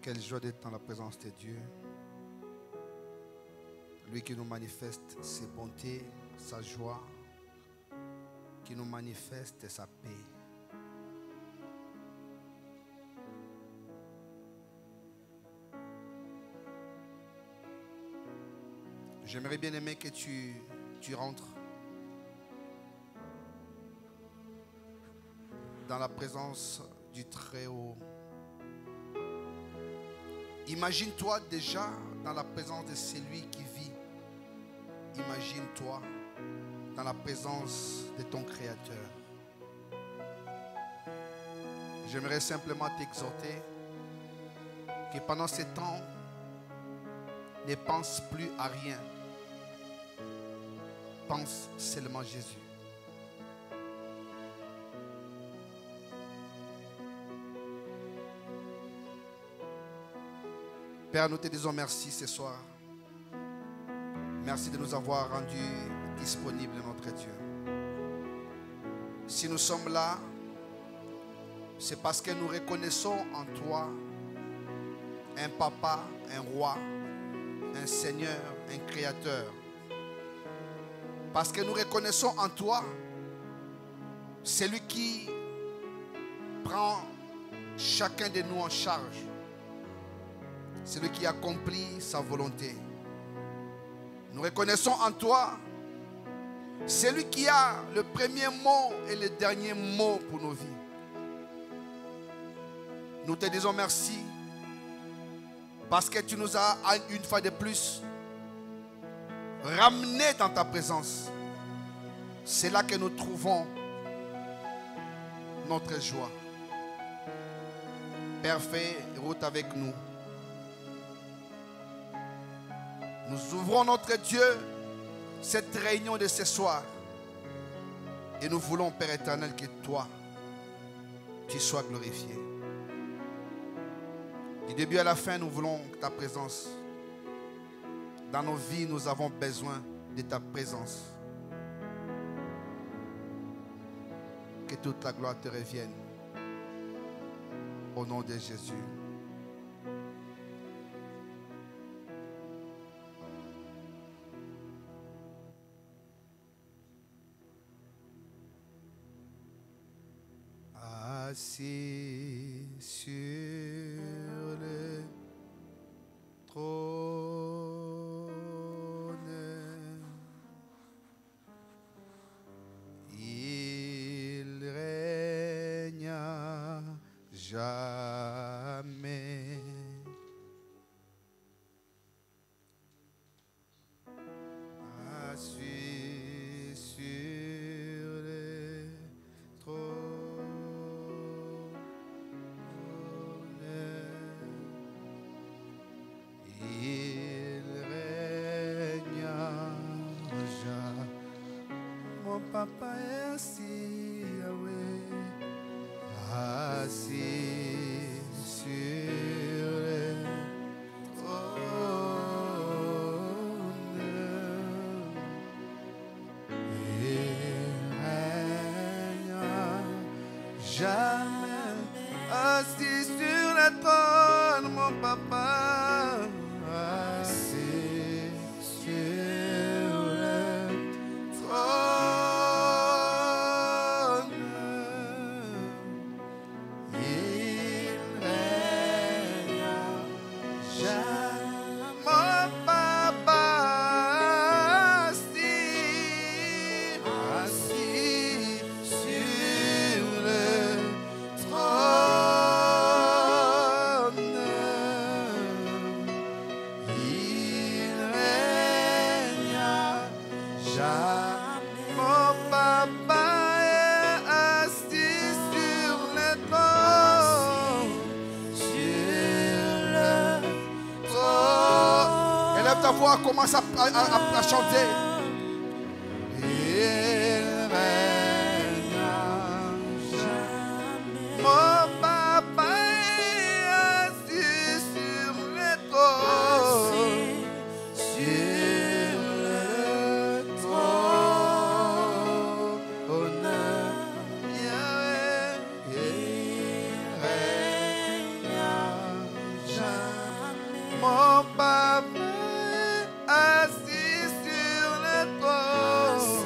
Quelle joie d'être dans la présence de Dieu. Lui qui nous manifeste ses bontés, sa joie, qui nous manifeste sa paix. J'aimerais bien aimer que tu rentres dans la présence du Très-Haut. Imagine-toi déjà dans la présence de celui qui vit. Imagine-toi dans la présence de ton Créateur. J'aimerais simplement t'exhorter que pendant ces temps, ne pense plus à rien. Pense seulement à Jésus. Père, nous te disons merci ce soir. Merci de nous avoir rendus disponibles, notre Dieu. Si nous sommes là, c'est parce que nous reconnaissons en toi un papa, un roi, un Seigneur, un Créateur. Parce que nous reconnaissons en toi celui qui prend chacun de nous en charge. Celui qui accomplit sa volonté. Nous reconnaissons en toi celui qui a le premier mot et le dernier mot pour nos vies. Nous te disons merci parce que tu nous as une fois de plus ramenés dans ta présence. C'est là que nous trouvons notre joie. Père, fais route avec nous. Nous ouvrons notre Dieu cette réunion de ce soir. Et nous voulons, Père éternel, que toi, tu sois glorifié. Du début à la fin, nous voulons ta présence. Dans nos vies, nous avons besoin de ta présence. Que toute la gloire te revienne. Au nom de Jésus. Assis sur le trône, il règne à jamais. Assis sur le trône. Papa est assis, Yahweh, assis sur le trône. Il règne jamais, assis sur le trône, mon papa. Assis sur le trône. Ta voix commence à chanter. Il règne jamais. Mon papa est assis sur le trône. Sur le trône. Yahweh, il règne jamais. papa assis sur le trône.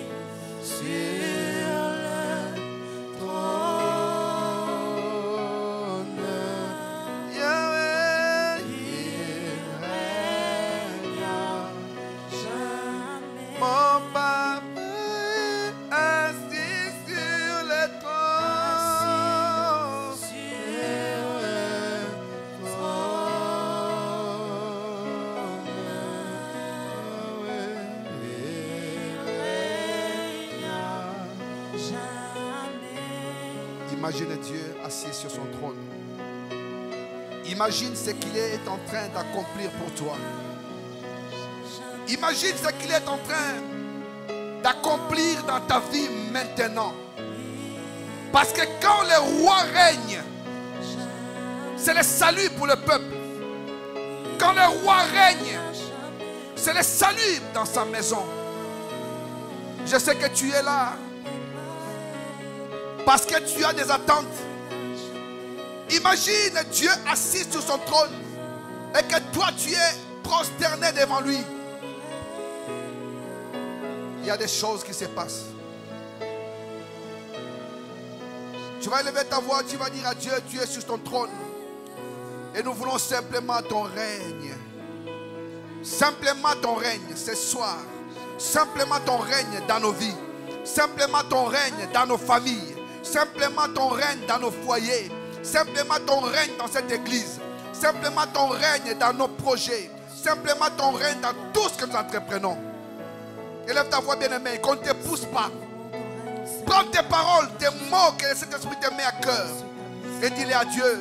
Imagine Dieu assis sur son trône. Imagine ce qu'il est en train d'accomplir pour toi. Imagine ce qu'il est en train d'accomplir dans ta vie maintenant. Parce que quand le roi règne, c'est le salut pour le peuple. Quand le roi règne, c'est le salut dans sa maison. Je sais que tu es là parce que tu as des attentes. Imagine Dieu assis sur son trône et que toi tu es prosterné devant lui. Il y a des choses qui se passent. Tu vas élever ta voix, tu vas dire à Dieu, tu es sur ton trône. Et nous voulons simplement ton règne. Simplement ton règne ce soir. Simplement ton règne dans nos vies. Simplement ton règne dans nos familles. Simplement ton règne dans nos foyers. Simplement ton règne dans cette église. Simplement ton règne dans nos projets. Simplement ton règne dans tout ce que nous entreprenons. Élève ta voix bien-aimée, qu'on ne te pousse pas. Prends tes paroles, tes mots que cet esprit te met à cœur. Et dis-les à Dieu.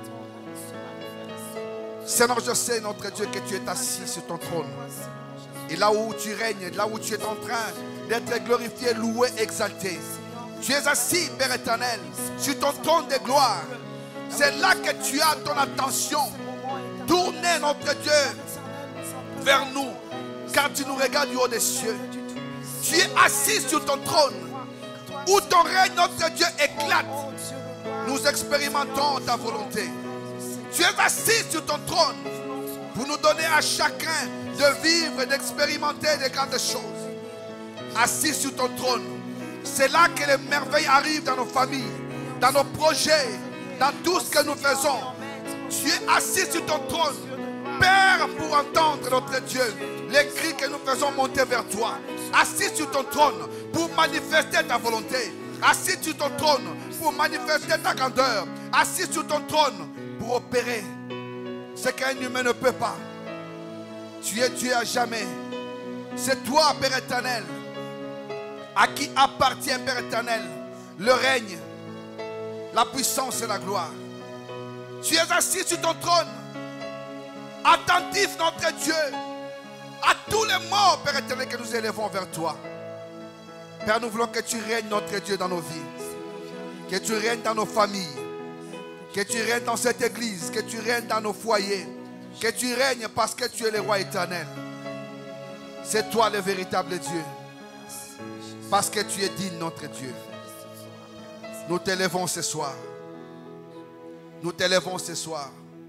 Seigneur, je sais, notre Dieu, que tu es assis sur ton trône. Et là où tu règnes, là où tu es en train d'être glorifié, loué, exalté. Tu es assis, Père éternel, sur ton trône de gloire. C'est là que tu as ton attention. Tournez, notre Dieu, vers nous. Car tu nous regardes du haut des cieux. Tu es assis sur ton trône. Où ton règne, notre Dieu, éclate. Nous expérimentons ta volonté. Tu es assis sur ton trône pour nous donner à chacun de vivre et d'expérimenter des grandes choses. Assis sur ton trône, c'est là que les merveilles arrivent dans nos familles, dans nos projets, dans tout ce que nous faisons. Tu es assis sur ton trône, Père, pour entendre notre Dieu, les cris que nous faisons monter vers toi. Assis sur ton trône pour manifester ta volonté. Assis sur ton trône pour manifester ta grandeur. Assis sur ton trône pour opérer ce qu'un humain ne peut pas. Tu es Dieu à jamais. C'est toi, Père éternel, à qui appartient, Père éternel, le règne, la puissance et la gloire. Tu es assis sur ton trône, attentif, notre Dieu, à tous les mots, Père éternel, que nous élevons vers toi. Père, nous voulons que tu règnes, notre Dieu, dans nos vies. Que tu règnes dans nos familles. Que tu règnes dans cette église. Que tu règnes dans nos foyers. Que tu règnes parce que tu es le roi éternel. C'est toi le véritable Dieu. Parce que tu es digne, notre Dieu. Nous t'élevons ce soir. Nous t'élevons ce soir.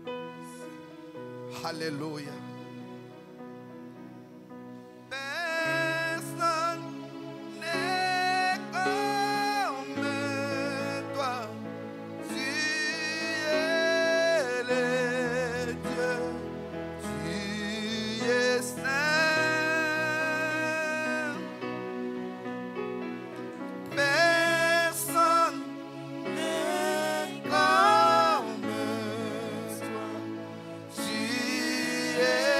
Alléluia. Yeah.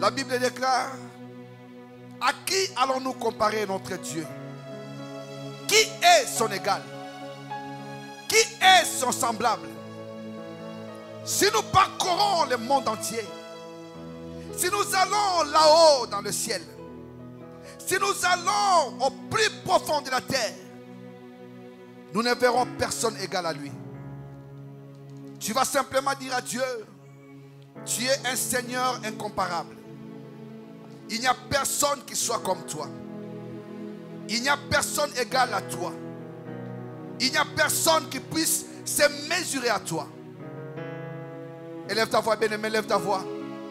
La Bible déclare, à qui allons-nous comparer notre Dieu? Qui est son égal? Qui est son semblable? Si nous parcourons le monde entier, si nous allons là-haut dans le ciel, si nous allons au plus profond de la terre, nous ne verrons personne égal à lui. Tu vas simplement dire à Dieu, tu es un Seigneur incomparable. Il n'y a personne qui soit comme toi. Il n'y a personne égal à toi. Il n'y a personne qui puisse se mesurer à toi. Élève ta voix, bien-aimé, élève ta voix.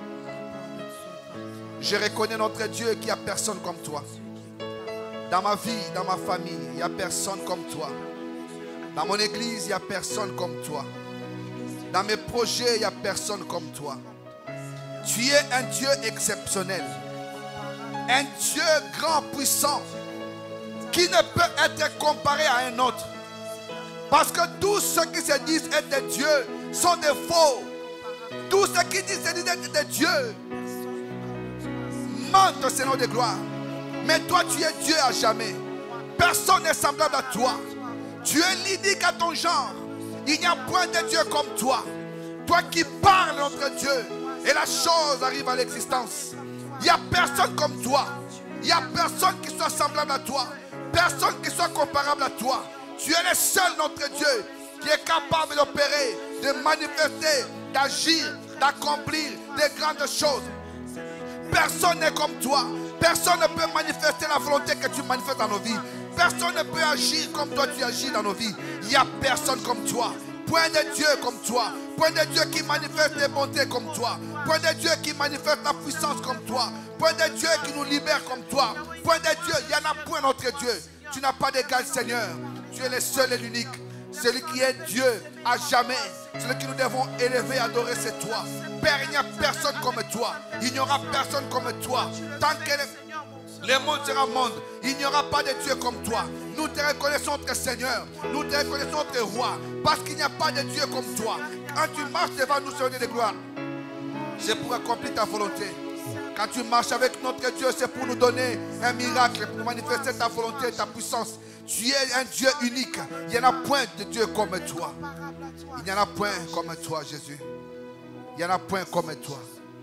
Je reconnais notre Dieu qu'il n'y a personne comme toi. Dans ma vie, dans ma famille, il n'y a personne comme toi. Dans mon église, il n'y a personne comme toi. Dans mes projets, il n'y a personne comme toi. Tu es un Dieu exceptionnel. Un Dieu grand, puissant, qui ne peut être comparé à un autre. Parce que tous ceux qui se disent être des dieux sont des faux. Tous ceux qui disent être des dieux mentent au Seigneur de gloire. Mais toi, tu es Dieu à jamais. Personne n'est semblable à toi. Tu es l'unique à ton genre. Il n'y a point de Dieu comme toi. Toi qui parles, notre Dieu, et la chose arrive à l'existence. Il n'y a personne comme toi. Il n'y a personne qui soit semblable à toi. Personne qui soit comparable à toi. Tu es le seul, notre Dieu, qui est capable d'opérer, de manifester, d'agir, d'accomplir des grandes choses. Personne n'est comme toi. Personne ne peut manifester la volonté que tu manifestes dans nos vies. Personne ne peut agir comme toi tu agis dans nos vies. Il n'y a personne comme toi. Point de Dieu comme toi. Point de Dieu qui manifeste les bontés comme toi. Point de Dieu qui manifeste la puissance comme toi. Point de Dieu qui nous libère comme toi. Point de Dieu, il n'y en a point notre Dieu. Tu n'as pas d'égal, Seigneur. Tu es le seul et l'unique. Celui qui est Dieu à jamais. Celui que nous devons élever, adorer, c'est toi. Père, il n'y a personne comme toi. Il n'y aura personne comme toi. Tant que le monde sera monde, il n'y aura pas de Dieu comme toi. Nous te reconnaissons notre Seigneur. Nous te reconnaissons notre Roi. Parce qu'il n'y a pas de Dieu comme toi. Quand tu marches devant nous, Seigneur de gloire, c'est pour accomplir ta volonté. Quand tu marches avec notre Dieu, c'est pour nous donner un miracle, pour manifester ta volonté, ta puissance. Tu es un Dieu unique. Il n'y en a point de Dieu comme toi. Il n'y en a point comme toi, Jésus. Il n'y en a point comme toi.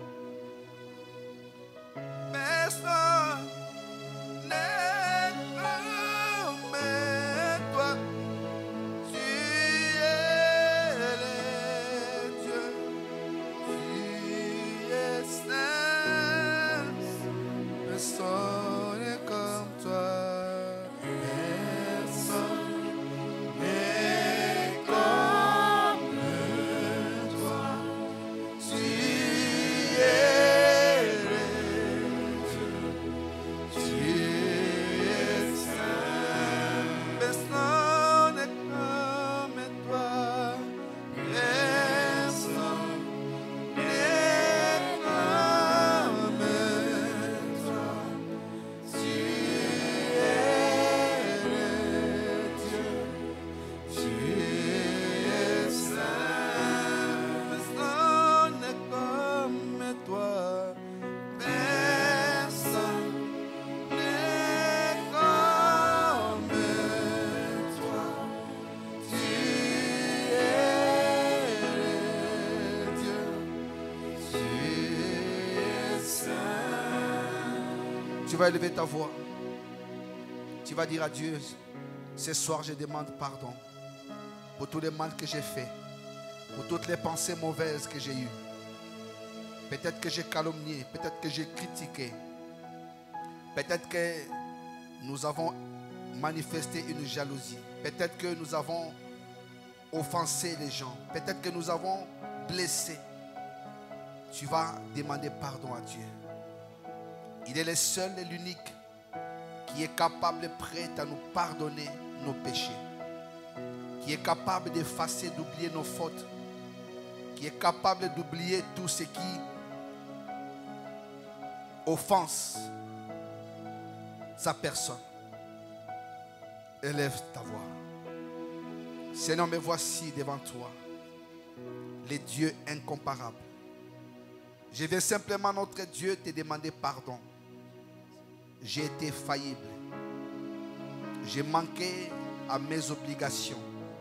Personne n'est comme toi. Tu es le Dieu. Tu es saint. Personne n'est comme toi. Tu vas élever ta voix. Tu vas dire à Dieu, ce soir je demande pardon pour tous les mal que j'ai fait, pour toutes les pensées mauvaises que j'ai eues. Peut-être que j'ai calomnié, peut-être que j'ai critiqué. Peut-être que nous avons manifesté une jalousie. Peut-être que nous avons offensé les gens. Peut-être que nous avons blessé. Tu vas demander pardon à Dieu. Il est le seul et l'unique qui est capable et prêt à nous pardonner nos péchés. Qui est capable d'effacer, d'oublier nos fautes. Qui est capable d'oublier tout ce qui offense sa personne. Élève ta voix. Seigneur, me voici devant toi, les dieux incomparables. Je viens simplement, notre Dieu, te demander pardon. J'ai été faillible. J'ai manqué à mes obligations.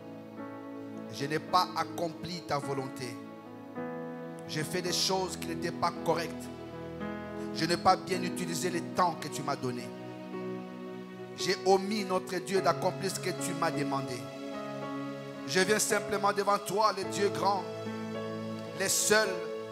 Je n'ai pas accompli ta volonté. J'ai fait des choses qui n'étaient pas correctes. Je n'ai pas bien utilisé le temps que tu m'as donné. J'ai omis, notre Dieu, d'accomplir ce que tu m'as demandé. Je viens simplement devant toi, le Dieu grand, le seul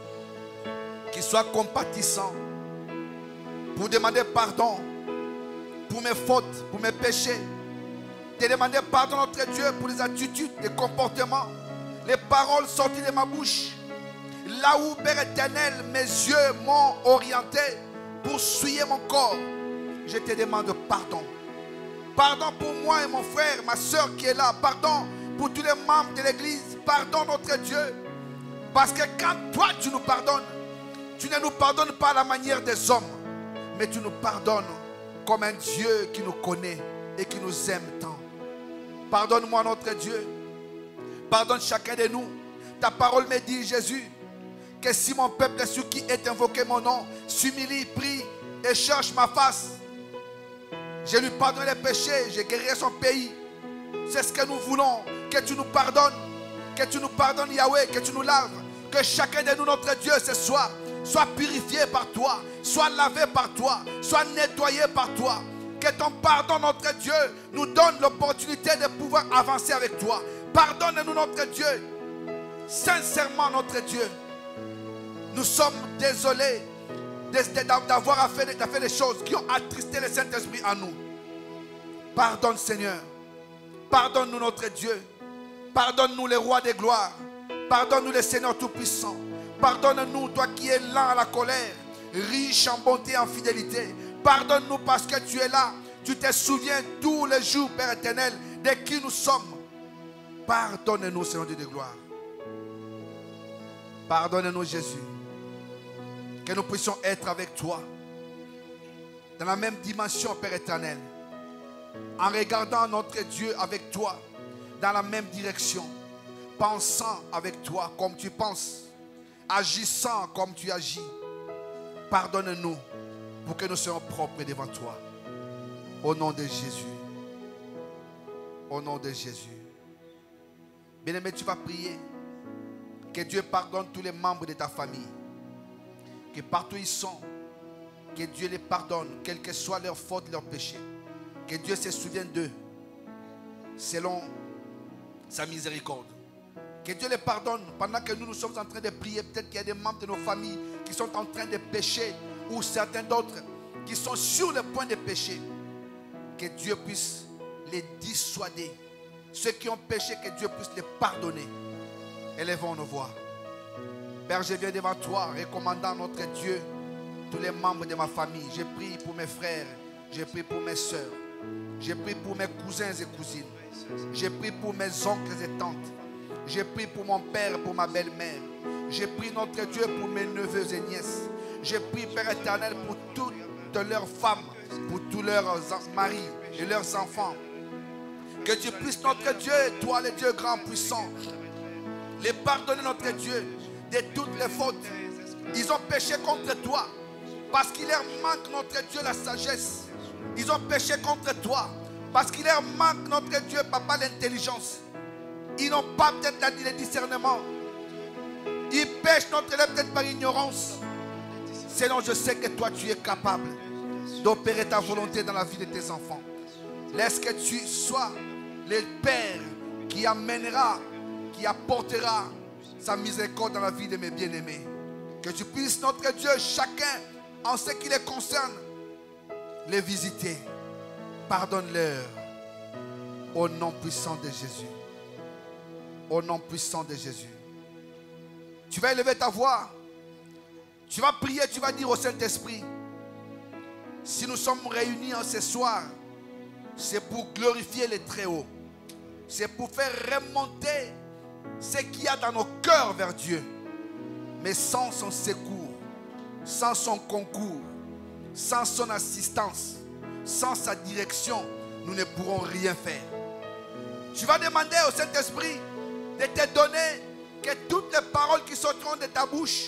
qui soit compatissant, pour demander pardon pour mes fautes, pour mes péchés. Te demander pardon, notre Dieu, pour les attitudes, les comportements, les paroles sorties de ma bouche. Là où, Père éternel, mes yeux m'ont orienté pour souiller mon corps, je te demande pardon. Pardon pour moi et mon frère, ma soeur qui est là. Pardon pour tous les membres de l'église. Pardon, notre Dieu. Parce que quand toi tu nous pardonnes, tu ne nous pardonnes pas à la manière des hommes, mais tu nous pardonnes comme un Dieu qui nous connaît et qui nous aime tant. Pardonne-moi, notre Dieu. Pardonne chacun de nous. Ta parole me dit, Jésus, que si mon peuple, ceux qui est invoqué mon nom, s'humilie, prie et cherche ma face, je lui pardonne les péchés, je guérirai son pays. C'est ce que nous voulons, que tu nous pardonnes, Yahweh, que tu nous laves, que chacun de nous, notre Dieu, ce soir, soit purifié par toi, soit lavé par toi, soit nettoyé par toi. Que ton pardon, notre Dieu, nous donne l'opportunité de pouvoir avancer avec toi. Pardonne-nous, notre Dieu. Sincèrement, notre Dieu, nous sommes désolés d'avoir fait des choses qui ont attristé le Saint-Esprit en nous. Pardonne, Seigneur. Pardonne-nous, notre Dieu. Pardonne-nous, les rois des gloires. Pardonne-nous, les Seigneurs tout-puissants. Pardonne-nous, toi qui es lent à la colère, riche en bonté et en fidélité. Pardonne-nous parce que tu es là. Tu te souviens tous les jours, Père éternel, de qui nous sommes. Pardonne-nous, Seigneur Dieu de gloire. Pardonne-nous, Jésus. Que nous puissions être avec toi dans la même dimension, Père éternel. En regardant notre Dieu avec toi dans la même direction. Pensant avec toi comme tu penses. Agissant comme tu agis. Pardonne-nous pour que nous soyons propres devant toi. Au nom de Jésus. Au nom de Jésus. Bien-aimé, tu vas prier. Que Dieu pardonne tous les membres de ta famille. Que partout ils sont, que Dieu les pardonne, quelles que soient leurs fautes, leurs péchés. Que Dieu se souvienne d'eux, selon sa miséricorde. Que Dieu les pardonne pendant que nous sommes en train de prier. Peut-être qu'il y a des membres de nos familles qui sont en train de pécher, ou certains d'autres qui sont sur le point de pécher. Que Dieu puisse les dissuader. Ceux qui ont péché, que Dieu puisse les pardonner. Élevons nos voix. Père, je viens devant toi, recommandant notre Dieu, tous les membres de ma famille. Je prie pour mes frères, je prie pour mes soeurs, je prie pour mes cousins et cousines, je prie pour mes oncles et tantes, je prie pour mon père, pour ma belle-mère, je prie notre Dieu pour mes neveux et nièces, je prie, Père éternel, pour toutes leurs femmes, pour tous leurs maris et leurs enfants. Que Dieu puisse, notre Dieu, toi le Dieu grand puissant, les pardonner, notre Dieu, de toutes les fautes. Ils ont péché contre toi parce qu'il leur manque, notre Dieu, la sagesse. Ils ont péché contre toi parce qu'il leur manque, notre Dieu, papa, l'intelligence. Ils n'ont pas peut-être le discernement. Ils pêchent, notre Dieu, peut-être par ignorance. Sinon, je sais que toi, tu es capable d'opérer ta volonté dans la vie de tes enfants. Laisse que tu sois le Père qui amènera, qui apportera sa miséricorde dans la vie de mes bien-aimés. Que tu puisses, notre Dieu, chacun, en ce qui les concerne, les visiter. Pardonne-leur. Au nom puissant de Jésus. Au nom puissant de Jésus. Tu vas élever ta voix. Tu vas prier, tu vas dire au Saint-Esprit, si nous sommes réunis en ce soir, c'est pour glorifier le Très-Haut. C'est pour faire remonter ce qu'il y a dans nos cœurs vers Dieu. Mais sans son secours, sans son concours, sans son assistance, sans sa direction, nous ne pourrons rien faire. Tu vas demander au Saint-Esprit de te donner que toutes les paroles qui sortiront de ta bouche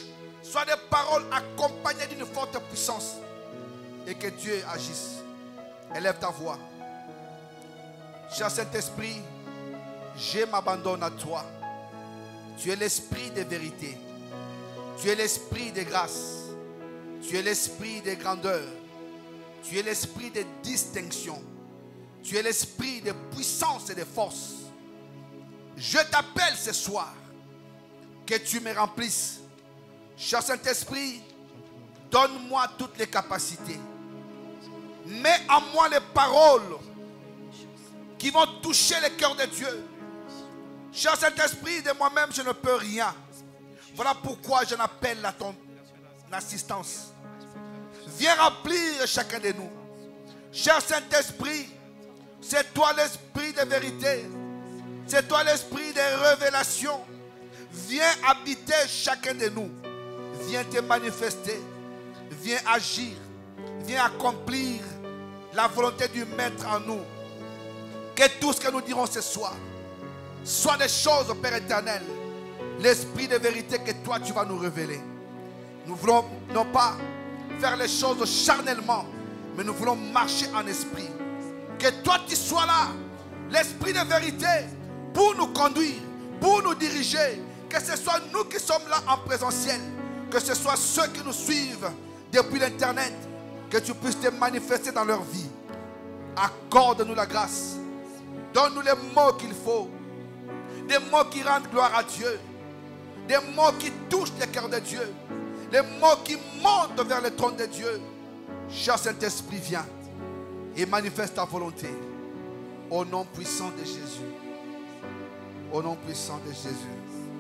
Soit des paroles accompagnées d'une forte puissance. Et que Dieu agisse. Élève ta voix. Cher Saint-Esprit, je m'abandonne à toi. Tu es l'esprit de vérité. Tu es l'esprit de grâce. Tu es l'esprit de grandeur. Tu es l'esprit de distinction. Tu es l'esprit de puissance et de force. Je t'appelle ce soir. Que tu me remplisses. Cher Saint-Esprit, donne-moi toutes les capacités. Mets en moi les paroles qui vont toucher le cœur de Dieu. Cher Saint-Esprit, de moi-même, je ne peux rien. Voilà pourquoi je n'appelle à ton assistance. Viens remplir chacun de nous. Cher Saint-Esprit, c'est toi l'esprit de vérité. C'est toi l'esprit de révélation. Viens habiter chacun de nous. Viens te manifester. Viens agir. Viens accomplir la volonté du Maître en nous. Que tout ce que nous dirons ce soir soit des choses, Père éternel. L'esprit de vérité que toi tu vas nous révéler. Nous voulons non pas faire les choses charnellement, mais nous voulons marcher en esprit. Que toi tu sois là, l'esprit de vérité, pour nous conduire, pour nous diriger. Que ce soit nous qui sommes là en présentiel, que ce soit ceux qui nous suivent depuis l'internet. Que tu puisses te manifester dans leur vie. Accorde-nous la grâce. Donne-nous les mots qu'il faut. Des mots qui rendent gloire à Dieu. Des mots qui touchent le cœur de Dieu. Les mots qui montent vers le trône de Dieu. Cher Saint-Esprit, viens et manifeste ta volonté. Au nom puissant de Jésus. Au nom puissant de Jésus.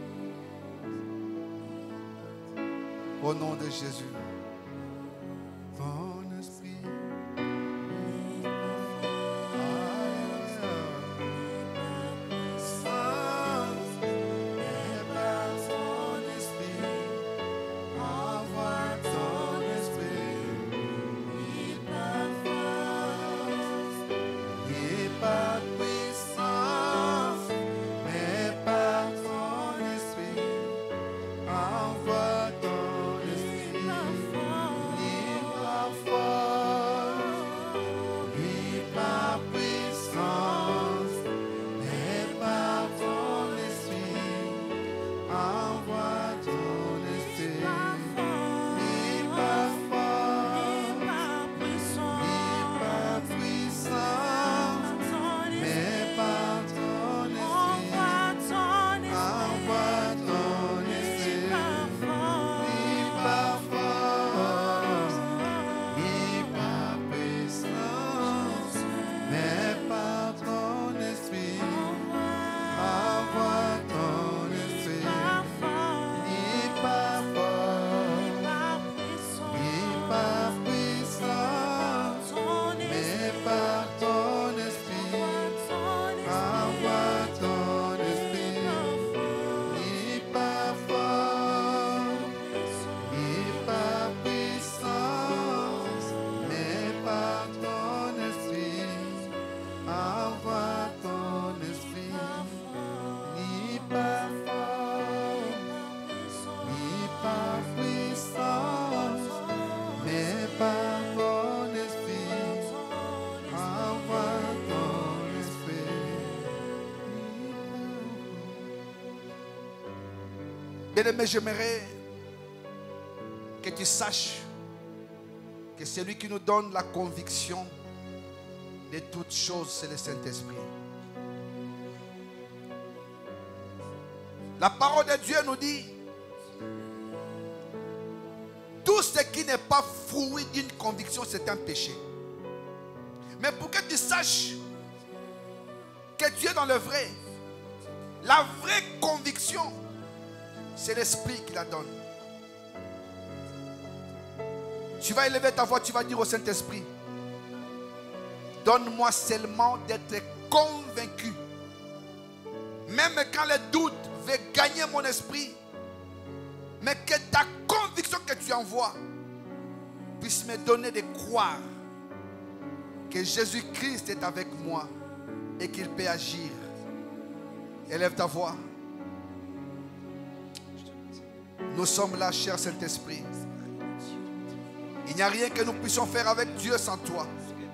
Au nom de Jésus. Bien-aimé, j'aimerais que tu saches que celui qui nous donne la conviction de toutes choses, c'est le Saint-Esprit. La parole de Dieu nous dit, tout ce qui n'est pas fruit d'une conviction, c'est un péché. Mais pour que tu saches que tu es dans le vrai, la vraie conviction, c'est l'Esprit qui la donne. Tu vas élever ta voix, tu vas dire au Saint-Esprit, donne-moi seulement d'être convaincu. Même quand le doute veut gagner mon esprit, mais que ta conviction que tu envoies puisse me donner de croire que Jésus-Christ est avec moi et qu'il peut agir. Élève ta voix. Nous sommes là, cher Saint-Esprit. Il n'y a rien que nous puissions faire avec Dieu sans toi.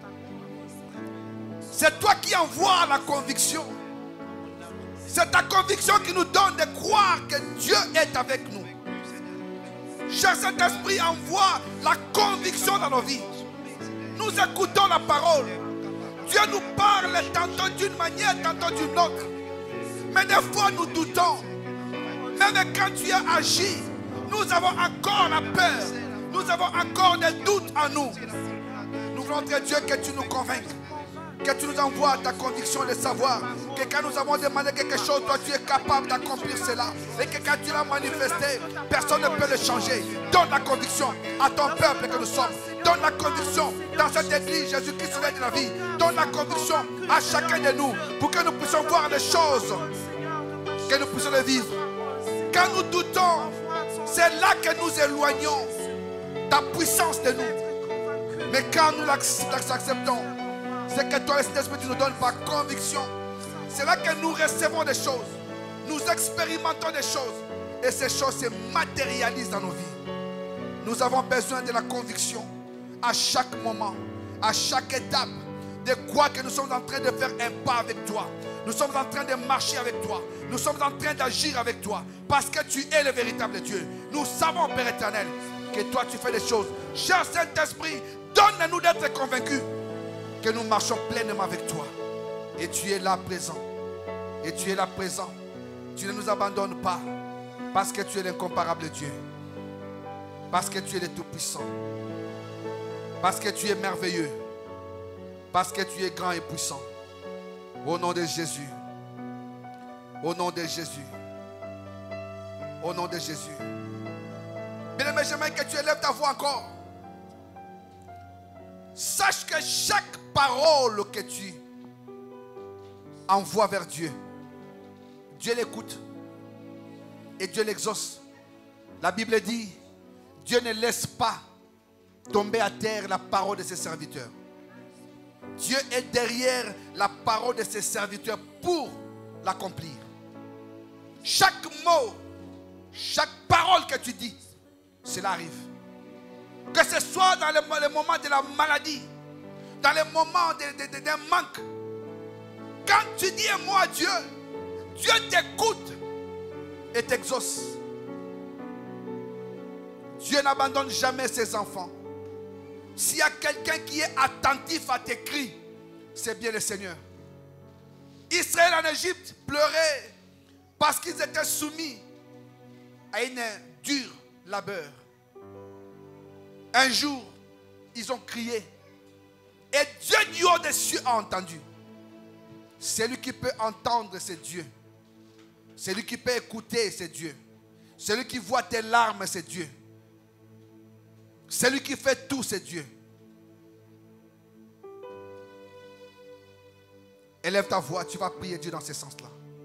C'est toi qui envoies la conviction. C'est ta conviction qui nous donne de croire que Dieu est avec nous. Cher Saint-Esprit, envoie la conviction dans nos vies. Nous écoutons la parole. Dieu nous parle tantôt d'une manière, tantôt d'une autre. Mais des fois nous doutons. Même quand tu as agi, nous avons encore la peur. Nous avons encore des doutes en nous. Nous voulons, Dieu, que tu nous convainques. Que tu nous envoies ta conviction de savoir que quand nous avons demandé quelque chose, toi tu es capable d'accomplir cela. Et que quand tu l'as manifesté, personne ne peut le changer. Donne la conviction à ton peuple que nous sommes. Donne la conviction dans cette église, Jésus-Christ de la vie. Donne la conviction à chacun de nous pour que nous puissions voir les choses, que nous puissions les vivre. Quand nous doutons, c'est là que nous éloignons ta puissance de nous. Mais quand nous l'acceptons, c'est que toi, Saint-Esprit, tu nous donnes par conviction. C'est là que nous recevons des choses. Nous expérimentons des choses. Et ces choses se matérialisent dans nos vies. Nous avons besoin de la conviction à chaque moment, à chaque étape, de quoi que nous sommes en train de faire un pas avec toi. Nous sommes en train de marcher avec toi. Nous sommes en train d'agir avec toi. Parce que tu es le véritable Dieu. Nous savons, Père éternel, que toi tu fais des choses. Cher Saint-Esprit, donne-nous d'être convaincus que nous marchons pleinement avec toi. Et tu es là présent. Et tu es là présent. Tu ne nous abandonnes pas. Parce que tu es l'incomparable Dieu. Parce que tu es le Tout-Puissant. Parce que tu es merveilleux. Parce que tu es grand et puissant. Au nom de Jésus. Au nom de Jésus. Au nom de Jésus. Bien-aimé, j'aimerais que tu élèves ta voix encore. Sache que chaque parole que tu envoies vers Dieu, Dieu l'écoute et Dieu l'exauce. La Bible dit, Dieu ne laisse pas tomber à terre la parole de ses serviteurs. Dieu est derrière la parole de ses serviteurs pour l'accomplir. Chaque mot, chaque parole que tu dis, cela arrive. Que ce soit dans les moments de la maladie, dans les moments d'un manque. Quand tu dis un mot à Dieu, Dieu t'écoute et t'exauce. Dieu n'abandonne jamais ses enfants. S'il y a quelqu'un qui est attentif à tes cris, c'est bien le Seigneur. Israël en Égypte pleurait parce qu'ils étaient soumis à une dure labeur. Un jour, ils ont crié. Et Dieu du haut des cieux a entendu. Celui qui peut entendre, c'est Dieu. Celui qui peut écouter, c'est Dieu. Celui qui voit tes larmes, c'est Dieu. Celui qui fait tout, c'est Dieu. Élève ta voix, tu vas prier Dieu dans ce sens-là.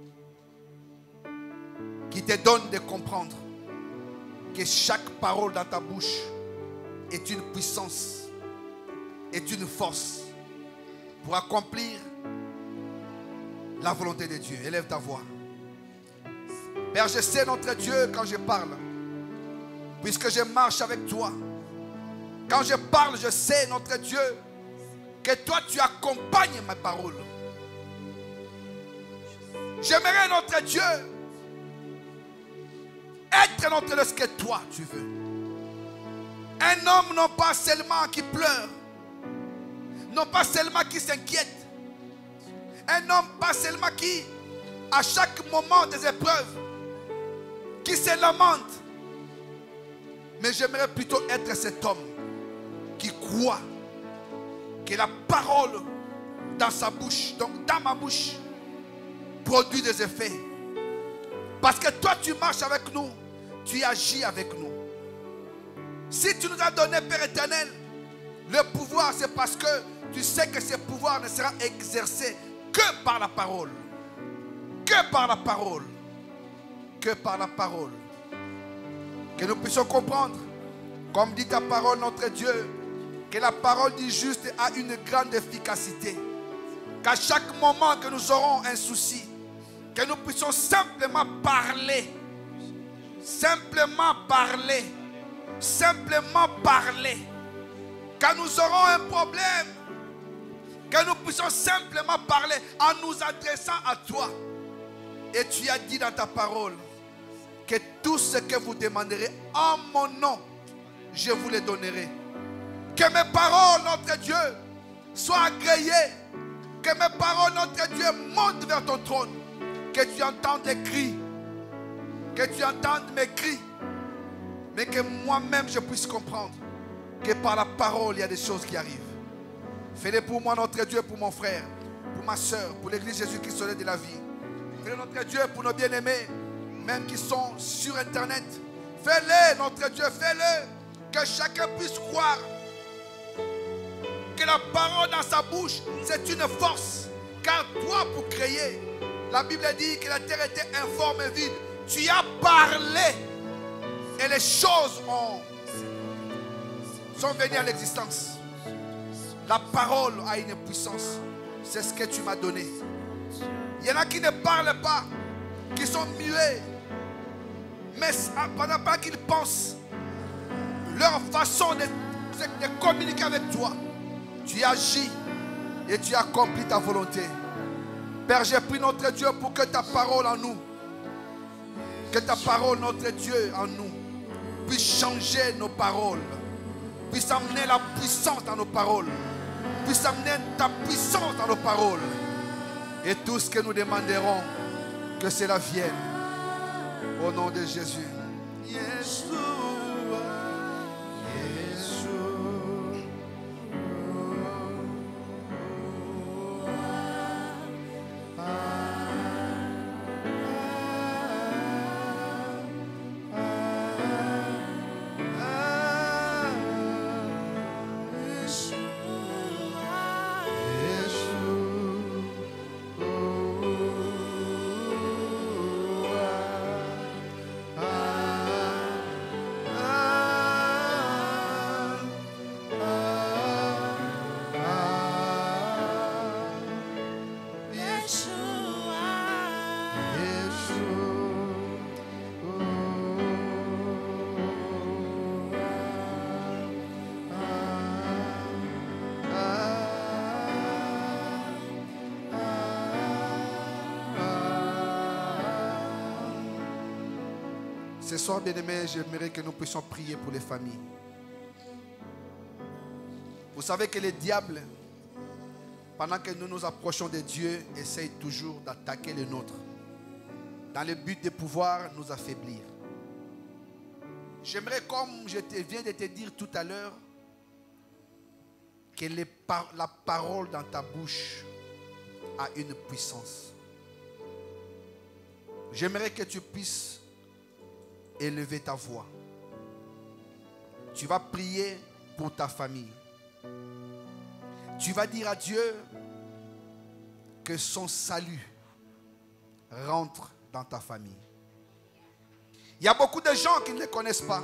Qui te donne de comprendre que chaque parole dans ta bouche est une puissance, est une force pour accomplir la volonté de Dieu. Élève ta voix. Père, je sais notre Dieu quand je parle, puisque je marche avec toi. Quand je parle, je sais notre Dieu que toi tu accompagnes ma parole. J'aimerais notre Dieu être notre Dieu, ce que toi tu veux. Un homme non pas seulement qui pleure, non pas seulement qui s'inquiète, un homme pas seulement qui, à chaque moment des épreuves, qui se lamente, mais j'aimerais plutôt être cet homme qui croit que la parole dans sa bouche, donc dans ma bouche, produit des effets. Parce que toi tu marches avec nous, tu agis avec nous. Si tu nous as donné, Père éternel, le pouvoir, c'est parce que tu sais que ce pouvoir ne sera exercé que par la parole. Que par la parole. Que par la parole. Que nous puissions comprendre, comme dit ta parole, notre Dieu, que la parole du juste a une grande efficacité. Qu'à chaque moment que nous aurons un souci, que nous puissions simplement parler simplement parler. Simplement parler. Quand nous aurons un problème, que nous puissions simplement parler en nous adressant à toi. Et tu as dit dans ta parole que tout ce que vous demanderez en mon nom, je vous le donnerai. Que mes paroles, notre Dieu, soient agréées. Que mes paroles, notre Dieu, montent vers ton trône. Que tu entendes les cris. Que tu entendes mes cris. Mais que moi-même je puisse comprendre que par la parole, il y a des choses qui arrivent. Fais-le pour moi, notre Dieu, pour mon frère, pour ma soeur, pour l'église Jésus-Christ de la vie. Fais-le, notre Dieu, pour nos bien-aimés, même qui sont sur Internet. Fais-le, notre Dieu, fais-le. Que chacun puisse croire que la parole dans sa bouche, c'est une force. Car toi, pour créer, la Bible dit que la terre était informe et vide. Tu as parlé et les choses sont venues à l'existence. La parole a une puissance. C'est ce que tu m'as donné. Il y en a qui ne parlent pas, qui sont muets. Mais pendant pas qu'ils pensent, leur façon de communiquer avec toi, tu agis et tu accomplis ta volonté. Père, j'ai pris notre Dieu pour que ta parole en nous, que ta parole, notre Dieu, en nous, puisse changer nos paroles, puisse amener la puissance dans nos paroles, puisse amener ta puissance dans nos paroles. Et tout ce que nous demanderons, que cela vienne. Au nom de Jésus. Yeshua, ce soir, bien-aimés, j'aimerais que nous puissions prier pour les familles. Vous savez que le diable, pendant que nous nous approchons de Dieu, essaye toujours d'attaquer les nôtres, dans le but de pouvoir nous affaiblir. J'aimerais, comme je viens de te dire tout à l'heure, que la parole dans ta bouche a une puissance. J'aimerais que tu puisses élever ta voix. Tu vas prier pour ta famille. Tu vas dire à Dieu que son salut rentre dans ta famille. Il y a beaucoup de gens qui ne le connaissent pas.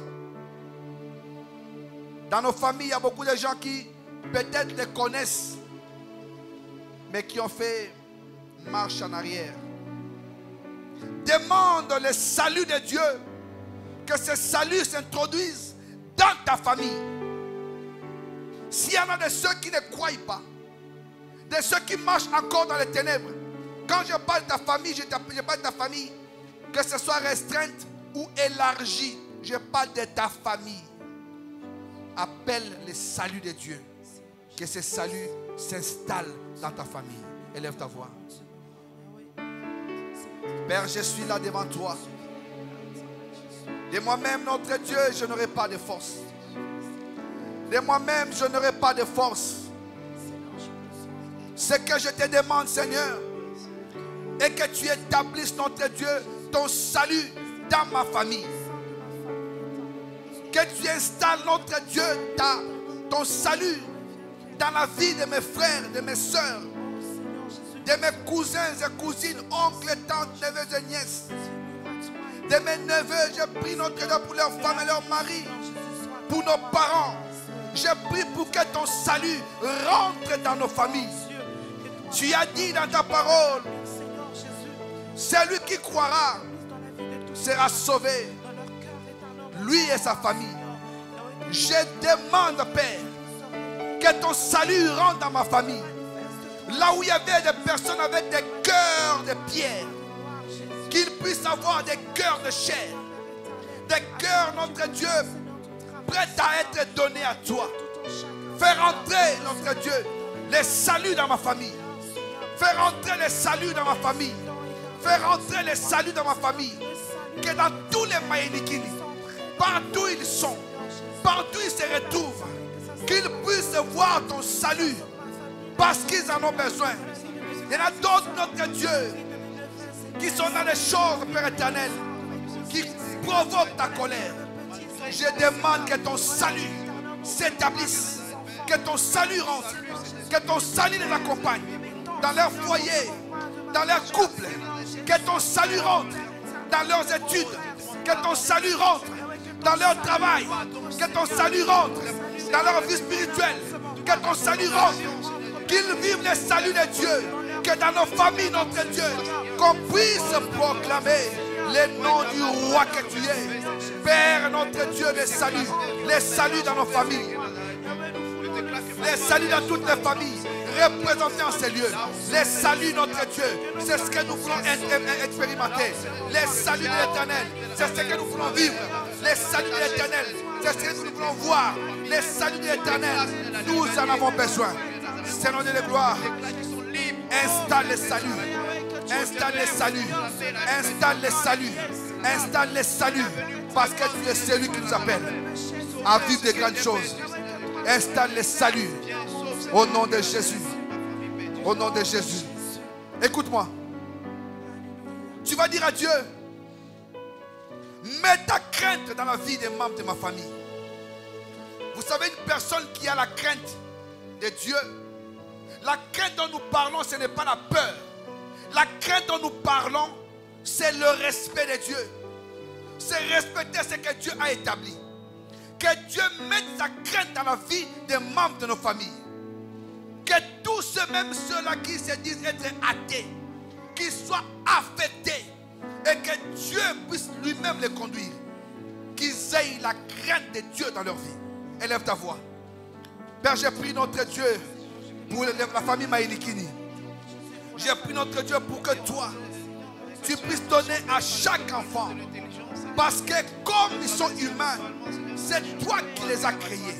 Dans nos familles, il y a beaucoup de gens qui peut-être le connaissent, mais qui ont fait marche en arrière. Demande le salut de Dieu. Que ce salut s'introduise dans ta famille. S'il y en a de ceux qui ne croient pas, de ceux qui marchent encore dans les ténèbres, quand je parle de ta famille, je parle de ta famille, que ce soit restreinte ou élargie, je parle de ta famille. Appelle le salut de Dieu. Que ce salut s'installe dans ta famille. Élève ta voix. Père, je suis là devant toi. De moi-même, notre Dieu, je n'aurai pas de force. De moi-même, je n'aurai pas de force. Ce que je te demande, Seigneur, est que tu établisses, notre Dieu, ton salut dans ma famille. Que tu installes, notre Dieu, ton salut dans la vie de mes frères, de mes soeurs, de mes cousins et cousines, oncles, tantes, neveux et nièces. De mes neveux, je prie notre Dieu pour leurs femmes et leurs maris, pour nos parents. Je prie pour que ton salut rentre dans nos familles. Tu as dit dans ta parole, celui qui croira sera sauvé. lui et sa famille. Je demande, Père, que ton salut rentre dans ma famille. Là où il y avait des personnes avec des cœurs de pierre, qu'ils puissent avoir des cœurs de chair, des cœurs, notre Dieu, prêts à être donnés à toi. Fais rentrer, notre Dieu, les saluts dans ma famille. Fais rentrer les saluts dans ma famille. Fais rentrer les saluts dans ma famille. Que dans tous les Maïnikini, partout ils sont, partout ils se retrouvent, qu'ils puissent voir ton salut parce qu'ils en ont besoin. Il y en a d'autres, notre Dieu, qui sont dans les choses, Père éternel, qui provoquent ta colère. Je demande que ton salut s'établisse, que ton salut rentre, que ton salut les accompagne dans leur foyer, dans leur couple, que ton salut rentre dans leurs études, que ton salut rentre dans leur travail, que ton salut rentre dans leur vie spirituelle, que ton salut rentre, qu'ils vivent le salut de Dieu, que dans nos familles, notre Dieu, qu'on puisse proclamer le nom du roi que tu es. Père, notre Dieu, les saluts dans nos familles, les saluts dans toutes les familles représentés en ces lieux. Les saluts, notre Dieu, c'est ce que nous voulons expérimenter. Les saluts de l'Éternel, c'est ce que nous voulons vivre. Les saluts de l'Éternel, c'est ce que nous voulons voir. Les saluts de l'Éternel, nous en avons besoin. Seigneur de la gloire, installe les saluts. Installe les saluts. Installe les saluts. Installe les saluts. Parce que tu es celui qui nous appelle à vivre de grandes choses. Installe les saluts. Au nom de Jésus. Au nom de Jésus. Écoute-moi. Tu vas dire à Dieu, mets ta crainte dans la vie des membres de ma famille. Vous savez, une personne qui a la crainte de Dieu, la crainte dont nous parlons, ce n'est pas la peur. La crainte dont nous parlons, c'est le respect de Dieu. C'est respecter ce que Dieu a établi. Que Dieu mette sa crainte dans la vie des membres de nos familles. Que tous ceux, même ceux-là qui se disent être athées, qu'ils soient affectés et que Dieu puisse lui-même les conduire. Qu'ils aient la crainte de Dieu dans leur vie. Élève ta voix. Père, j'ai pris notre Dieu pour la famille Maïnikini. J'ai pris notre Dieu pour que toi, tu puisses donner à chaque enfant. Parce que comme ils sont humains, c'est toi qui les as créés.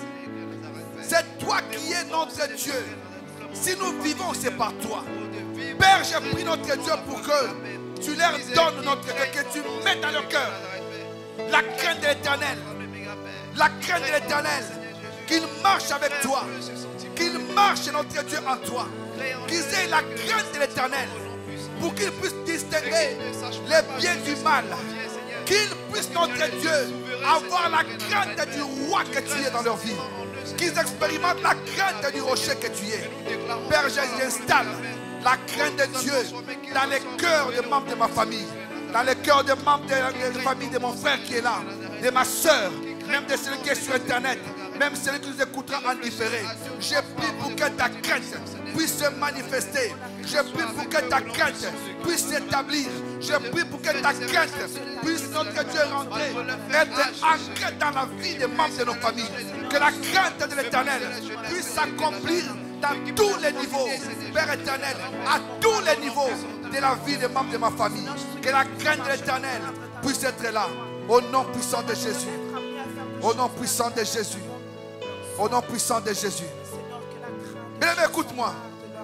C'est toi qui es notre Dieu. Si nous vivons, c'est par toi. Père, j'ai pris notre Dieu pour que tu leur donnes notre Dieu, que tu mettes dans leur cœur la crainte de l'Éternel. La crainte de l'Éternel. Qu'ils marchent avec toi. Qu'ils marchent, notre Dieu, en toi. Qu'ils aient la crainte de l'Éternel. Pour qu'ils puissent distinguer les biens du mal. Qu'ils puissent, notre Dieu, avoir la crainte du roi que tu es dans leur vie. Qu'ils expérimentent la crainte du rocher que tu es. Père, j'installe la crainte de Dieu dans les cœurs des membres de ma famille. Dans les cœurs des membres de la famille de mon frère qui est là. De ma soeur. Même de celui qui est sur Internet. Même celui qui nous écoutera en différé. Je prie pour que ta crainte puisse se manifester. Je prie pour que ta crainte puisse s'établir. Je prie pour que ta crainte puisse, notre Dieu, rentrer, être ancrée dans la vie des membres de nos familles. Que la crainte de l'Éternel puisse s'accomplir dans tous les niveaux, Père éternel, à tous les niveaux de la vie des membres de ma famille. Que la crainte de l'Éternel puisse être là, au nom puissant de Jésus. Au nom puissant de Jésus. Au nom puissant de Jésus. Bien, écoute-moi.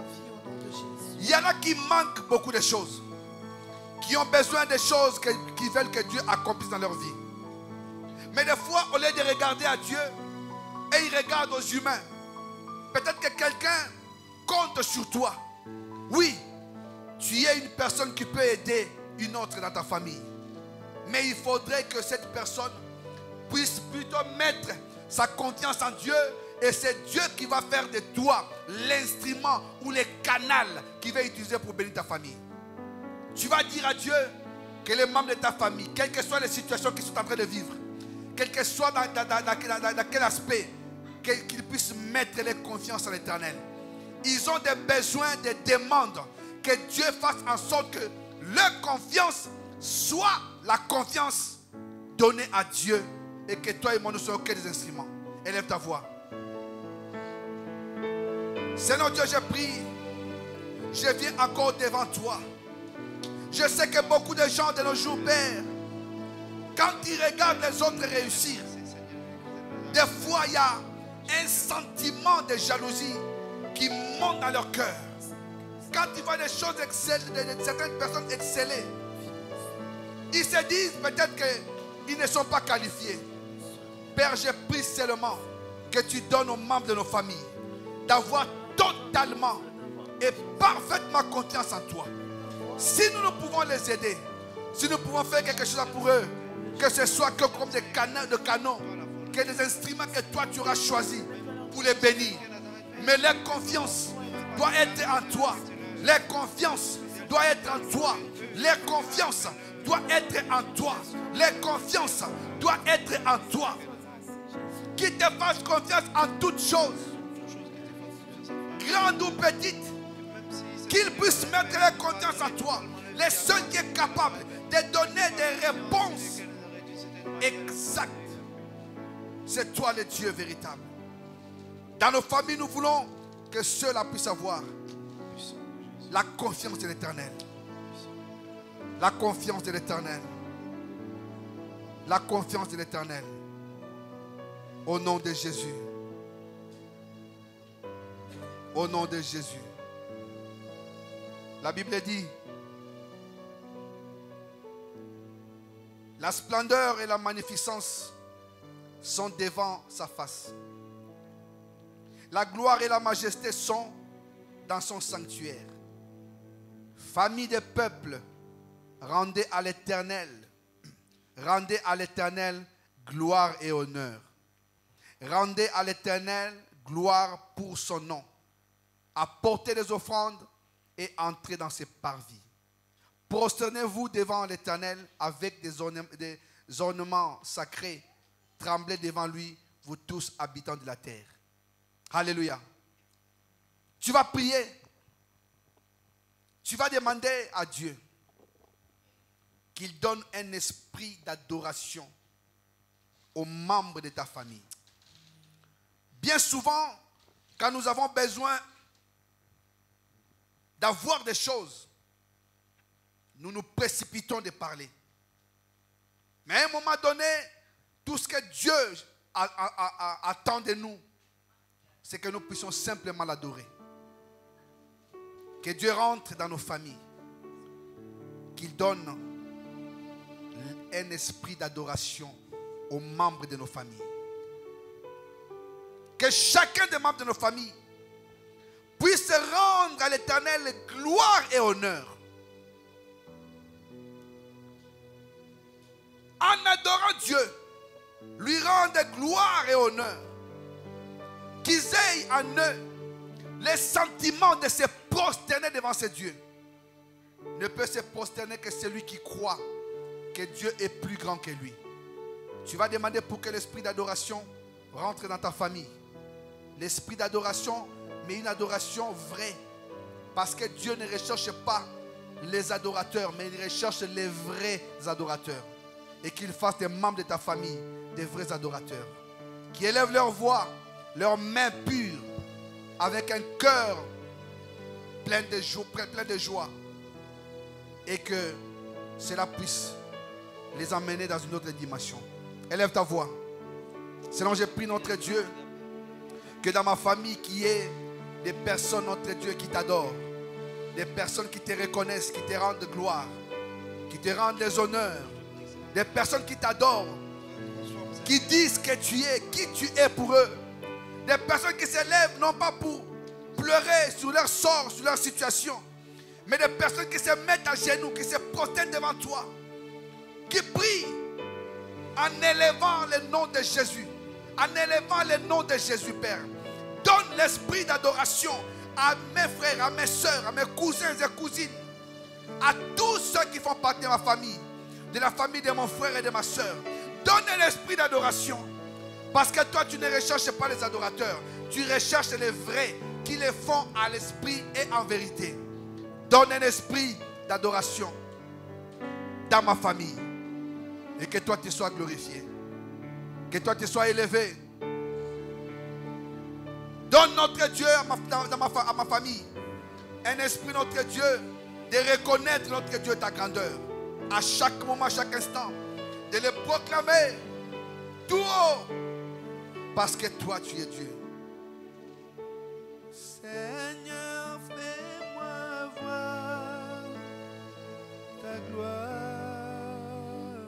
Il y en a qui manquent beaucoup de choses, qui ont besoin de choses qui veulent que Dieu accomplisse dans leur vie. Mais des fois, au lieu de regarder à Dieu, et ils regardent aux humains. Peut-être que quelqu'un compte sur toi. Oui, tu es une personne qui peut aider une autre dans ta famille. Mais il faudrait que cette personne puisse plutôt mettre sa confiance en Dieu. Et c'est Dieu qui va faire de toi l'instrument ou le canal qu'il va utiliser pour bénir ta famille. Tu vas dire à Dieu que les membres de ta famille, quelles que soient les situations qu'ils sont en train de vivre, quel que soit dans quel aspect, qu'ils puissent mettre leur confiance en l'Éternel. Ils ont des besoins, des demandes. Que Dieu fasse en sorte que leur confiance soit la confiance donnée à Dieu et que toi et moi nous soyons que des instruments. Élève ta voix. Seigneur Dieu, je prie. Je viens encore devant toi. Je sais que beaucoup de gens de nos jours, Père, quand ils regardent les autres réussir, des fois il y a un sentiment de jalousie qui monte dans leur cœur. Quand ils voient des choses exceller, certaines personnes exceller, ils se disent peut-être qu'ils ne sont pas qualifiés. Père, je prie seulement que tu donnes aux membres de nos familles d'avoir totalement et parfaitement confiance en toi. Si nous pouvons les aider, si nous pouvons faire quelque chose pour eux, que ce soit que comme des canons, que des instruments que toi tu auras choisis pour les bénir. Mais leur confiance doit être en toi. Leur confiance doit être en toi. Leur confiance doit être en toi. Leur confiance doit être en toi. Qui te fasse confiance en toutes choses, grande ou petite, qu'ils puissent mettre leur confiance en toi. Les seuls qui est capable de donner des réponses exactes, c'est toi le Dieu véritable. Dans nos familles, nous voulons que ceux-là puissent avoir la confiance de l'Éternel. La confiance de l'Éternel. La confiance de l'Éternel. Au nom de Jésus. Au nom de Jésus. La Bible dit, la splendeur et la magnificence sont devant sa face. La gloire et la majesté sont dans son sanctuaire. Famille des peuples, rendez à l'Éternel gloire et honneur. Rendez à l'Éternel gloire pour son nom. Apportez des offrandes et entrez dans ses parvis. Prosternez-vous devant l'Éternel avec des ornements sacrés. Tremblez devant lui, vous tous habitants de la terre. Alléluia. Tu vas prier. Tu vas demander à Dieu qu'il donne un esprit d'adoration aux membres de ta famille. Bien souvent, quand nous avons besoin d'avoir des choses, nous nous précipitons de parler. Mais à un moment donné, tout ce que Dieu attend de nous, c'est que nous puissions simplement l'adorer. Que Dieu rentre dans nos familles. Qu'il donne un esprit d'adoration aux membres de nos familles. Que chacun des membres de nos familles puisse rendre à l'Éternel gloire et honneur. En adorant Dieu, lui rendre gloire et honneur. Qu'ils aient en eux les sentiments de se prosterner devant ce Dieu. Ne peut se prosterner que celui qui croit que Dieu est plus grand que lui. Tu vas demander pour que l'esprit d'adoration rentre dans ta famille. L'esprit d'adoration, mais une adoration vraie. Parce que Dieu ne recherche pas les adorateurs, mais il recherche les vrais adorateurs. Et qu'il fasse des membres de ta famille des vrais adorateurs. Qui élèvent leur voix, leurs mains pures, avec un cœur plein de joie. Et que cela puisse les emmener dans une autre dimension. Élève ta voix. Sinon, je prie notre Dieu que dans ma famille, qu'il y ait des personnes, notre Dieu, qui t'adorent. Des personnes qui te reconnaissent, qui te rendent gloire, qui te rendent les honneurs. Des personnes qui t'adorent, qui disent que tu es, qui tu es pour eux. Des personnes qui s'élèvent non pas pour pleurer sur leur sort, sur leur situation, mais des personnes qui se mettent à genoux, qui se prosternent devant toi, qui prient en élevant le nom de Jésus, en élevant le nom de Jésus, Père. Donne l'esprit d'adoration à mes frères, à mes soeurs, à mes cousins et cousines, à tous ceux qui font partie de ma famille, de la famille de mon frère et de ma soeur. Donne l'esprit d'adoration. Parce que toi, tu ne recherches pas les adorateurs. Tu recherches les vrais qui les font à l'esprit et en vérité. Donne un esprit d'adoration dans ma famille. Et que toi, tu sois glorifié. Que toi tu sois élevé. Donne notre Dieu à ma famille un esprit, notre Dieu, de reconnaître notre Dieu ta grandeur. À chaque moment, à chaque instant. De le proclamer tout haut. Parce que toi tu es Dieu. Seigneur, fais-moi voir ta gloire.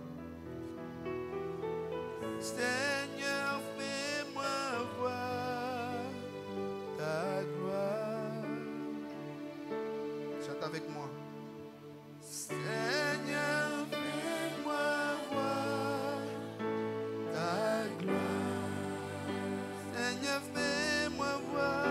Seigneur, fais-moi voir ta gloire. Chante avec moi. Seigneur, fais-moi voir ta gloire. Seigneur, fais-moi voir.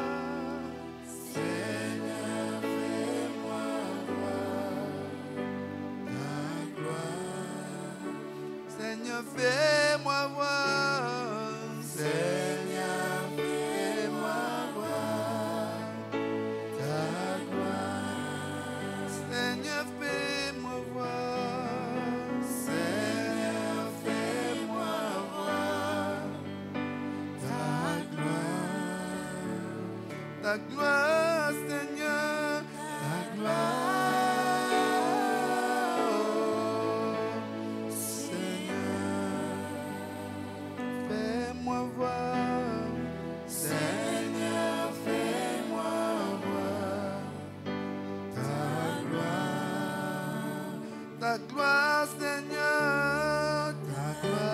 Seigneur, fais-moi voir ta gloire. Seigneur, fais-moi voir. Seigneur, fais-moi voir ta gloire. Seigneur, fais-moi voir. Seigneur, fais-moi voir ta gloire. Ta gloire, Seigneur, ta gloire. Seigneur, fais-moi voir. Seigneur, fais-moi voir ta gloire. Ta gloire, Seigneur, ta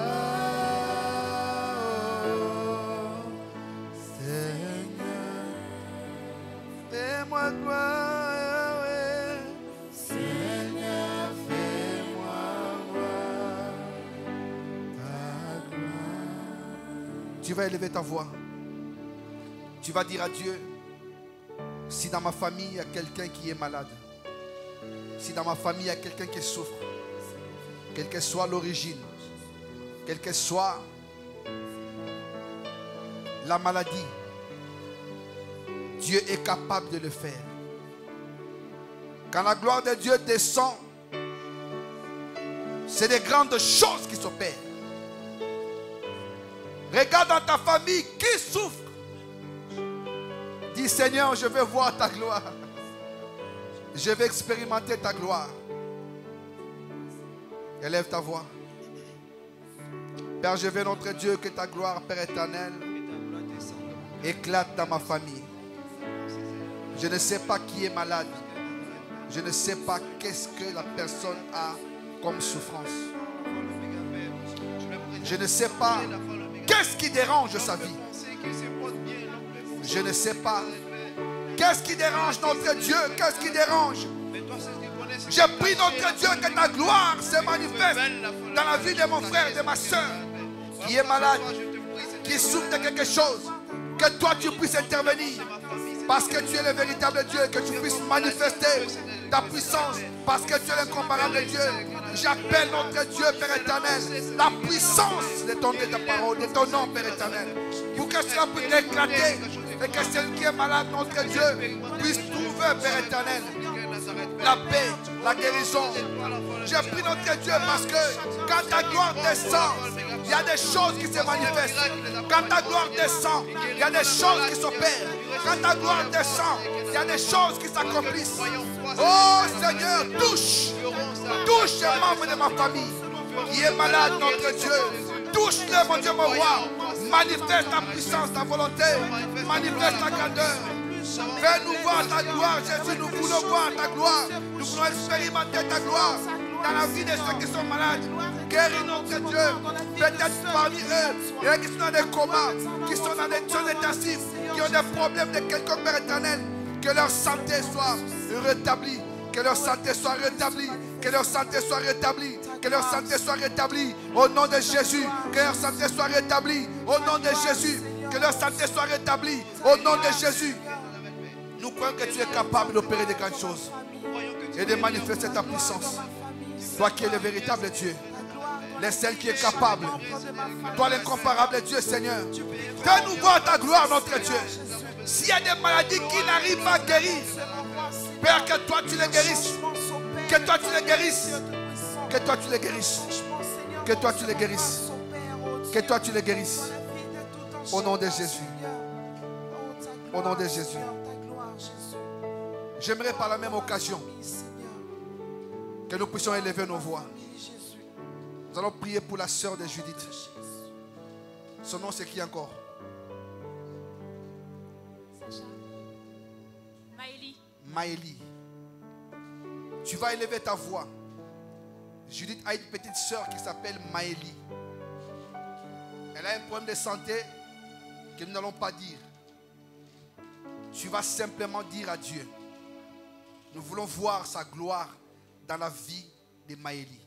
gloire. Seigneur, fais-moi gloire. Seigneur, fais-moi voir ta gloire. Tu vas élever ta voix. Tu vas dire à Dieu, si dans ma famille il y a quelqu'un qui est malade, si dans ma famille il y a quelqu'un qui souffre, quelle que soit l'origine, quelle que soit la maladie, Dieu est capable de le faire. Quand la gloire de Dieu descend, c'est des grandes choses qui s'opèrent. Regarde dans ta famille qui souffre. Dis Seigneur, je veux voir ta gloire. Je vais expérimenter ta gloire. Élève ta voix. Père, je veux notre Dieu que ta gloire, Père éternel, éclate dans ma famille. Je ne sais pas qui est malade. Je ne sais pas qu'est-ce que la personne a comme souffrance. Je ne sais pas qu'est-ce qui dérange sa vie. Je ne sais pas qu'est-ce qui dérange notre Dieu. Qu'est-ce qui dérange? Je prie notre Dieu que ta gloire se manifeste dans la vie de mon frère et de ma soeur qui est malade, qui souffre de quelque chose. Que toi tu puisses intervenir parce que tu es le véritable Dieu, que tu puisses manifester ta puissance parce que tu es l'incomparable Dieu. J'appelle notre Dieu, Père éternel, la puissance de ta parole, de ton nom, Père éternel, pour que cela puisse éclater et que celui qui est malade, notre Dieu, puisse trouver, Père éternel, la paix, la guérison. Je prie notre Dieu parce que quand ta gloire descend, il y a des choses qui se manifestent. Quand ta gloire descend, il y a des choses qui s'opèrent. Quand ta gloire descend, il y a des choses qui s'accomplissent. Oh Seigneur, touche les membres de ma famille qui est malade, notre Dieu. Touche-le, mon Dieu, mon roi. Manifeste ta puissance, ta volonté. Manifeste ta grandeur. Fais-nous voir ta gloire, Jésus. Nous voulons voir ta gloire. Nous voulons expérimenter ta gloire dans la vie de ceux qui sont malades. Guéris notre Dieu. Peut-être parmi eux, il y en a qui sont dans des comas, qui sont dans des zones intensives, qui ont des problèmes de quelconque, Père éternel. Que leur santé soit rétablie. Que leur santé soit rétablie. Que leur santé soit rétablie. Que leur santé soit rétablie. Au nom de Jésus. Que leur santé soit rétablie. Au nom de Jésus. Que leur santé soit rétablie. Au nom de Jésus. Nous croyons que tu es capable d'opérer de grandes choses et de manifester ta puissance. Toi qui es le véritable Dieu, le seul qui est capable. Toi l'incomparable Dieu, Seigneur. Fais-nous voir ta gloire, notre Dieu. S'il y a des maladies qui n'arrivent pas à guérir, Père, que toi tu les guérisses. Que toi tu les guérisses. Que toi tu les guérisses. Que toi tu les guérisses. Que toi tu les guérisses. Au nom de Jésus. Au nom de Jésus. J'aimerais par la même occasion que nous puissions élever nos voix. Nous allons prier pour la sœur de Judith. Son nom c'est qui encore? Maëlie. Tu vas élever ta voix. Judith a une petite sœur qui s'appelle Maëlie. Elle a un problème de santé que nous n'allons pas dire. Tu vas simplement dire à Dieu. Nous voulons voir sa gloire dans la vie de Maëlie.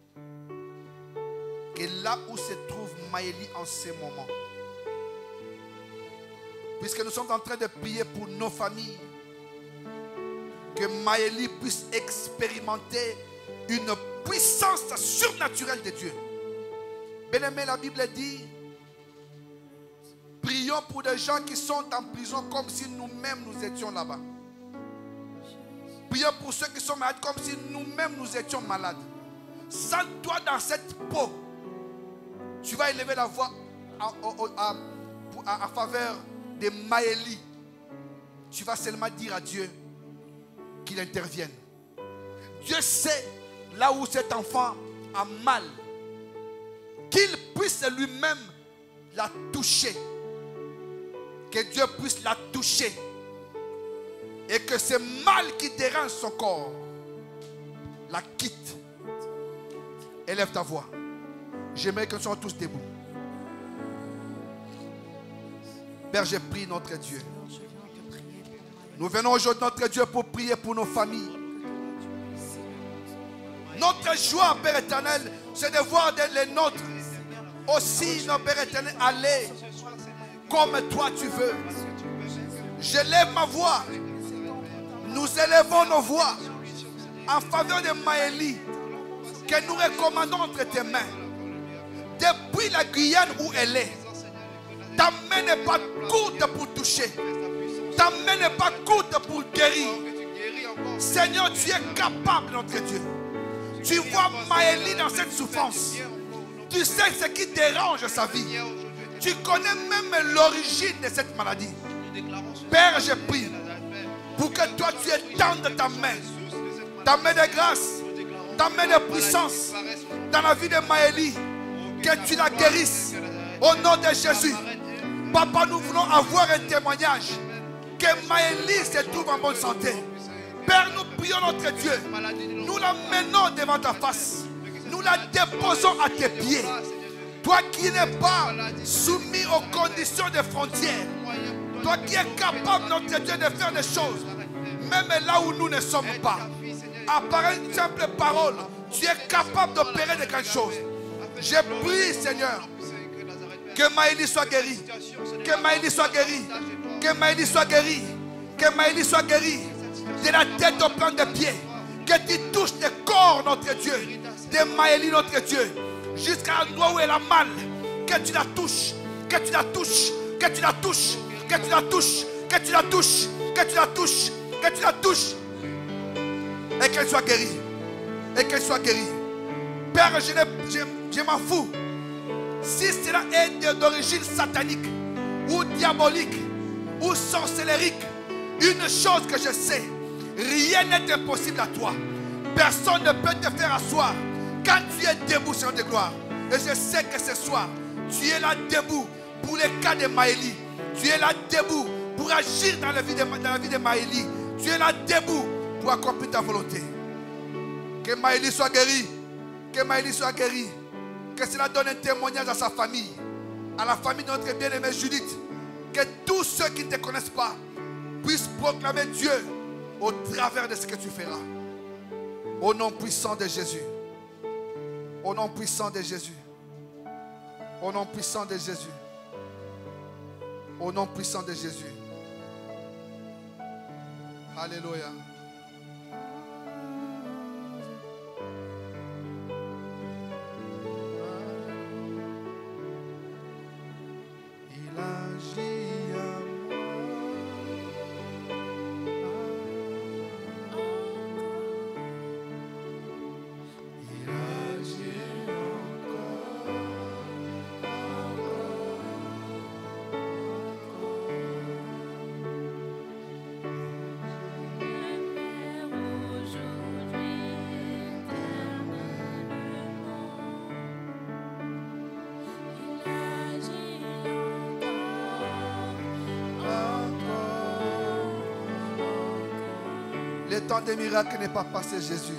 Que là où se trouve Maëlie en ce moment, puisque nous sommes en train de prier pour nos familles, que Maëlie puisse expérimenter une puissance surnaturelle de Dieu. Bien-aimé, la Bible dit, prions pour des gens qui sont en prison comme si nous-mêmes nous étions là-bas. Prions pour ceux qui sont malades comme si nous-mêmes nous étions malades. Sens-toi dans cette peau. Tu vas élever la voix à faveur de Maëlie. Tu vas seulement dire à Dieu qu'il intervienne. Dieu sait là où cet enfant a mal. Qu'il puisse lui-même la toucher. Que Dieu puisse la toucher. Et que ce mal qui dérange son corps la quitte. Élève ta voix. J'aimerais que nous soyons tous debout. Père, je prie notre Dieu. Nous venons aujourd'hui, notre Dieu, pour prier pour nos familles. Notre joie, Père éternel, c'est de voir les nôtres aussi, nos Père éternel, aller comme toi tu veux. Je lève ma voix. Nous élevons nos voix en faveur de Maëlie, que nous recommandons entre tes mains. Depuis la Guyane où elle est, ta main n'est pas courte pour toucher. Ta main n'est pas courte pour guérir. Seigneur, tu es capable, notre Dieu. Tu vois Maëlie dans cette souffrance. Tu sais ce qui dérange sa vie. Tu connais même l'origine de cette maladie. Père, je prie pour que toi tu étendes ta main de grâce, ta main de puissance dans la vie de Maëlie, que tu la guérisses au nom de Jésus. Papa, nous voulons avoir un témoignage que Maëlie se trouve en bonne santé. Père, nous prions notre Dieu. Nous la menons devant ta face. Nous la déposons à tes pieds. Toi qui n'es pas soumis aux conditions des frontières. Toi qui es capable, notre Dieu, de faire des choses. Même là où nous ne sommes pas. À part une simple parole, tu es capable d'opérer de quelque chose. Je prie, Seigneur, que Maëlie soit guérie. Que Maëlie soit guérie. Que Maëlie soit guérie. Que Maëlie soit guérie. De la tête au plan des pieds. Que tu touches le corps, notre Dieu. De Maëlie, notre Dieu. Jusqu'à l'endroit où elle a mal. Que tu la touches. Que tu la touches. Que tu la touches. Que tu la touches. Que tu la touches. Que tu la touches. Que tu la touches. Et qu'elle soit guérie. Et qu'elle soit guérie. Père, je m'en fous. Si cela est d'origine satanique ou diabolique ou sorcellerique, une chose que je sais, rien n'est impossible à toi. Personne ne peut te faire asseoir quand tu es debout sur de gloire. Et je sais que ce soir, tu es là debout pour les cas de Maëlie. Tu es là debout pour agir dans la vie de Maëlie. Tu es là debout pour accomplir ta volonté. Que Maëlie soit guérie. Que Maëlie soit guérie. Que cela donne un témoignage à sa famille. À la famille de notre bien-aimée Judith. Que tous ceux qui ne te connaissent pas puissent proclamer Dieu au travers de ce que tu feras. Au nom puissant de Jésus. Au nom puissant de Jésus. Au nom puissant de Jésus. Au nom puissant de Jésus. Alléluia. Il agit à moi. Il agit encore. Le temps des miracles n'est pas passé, Jésus.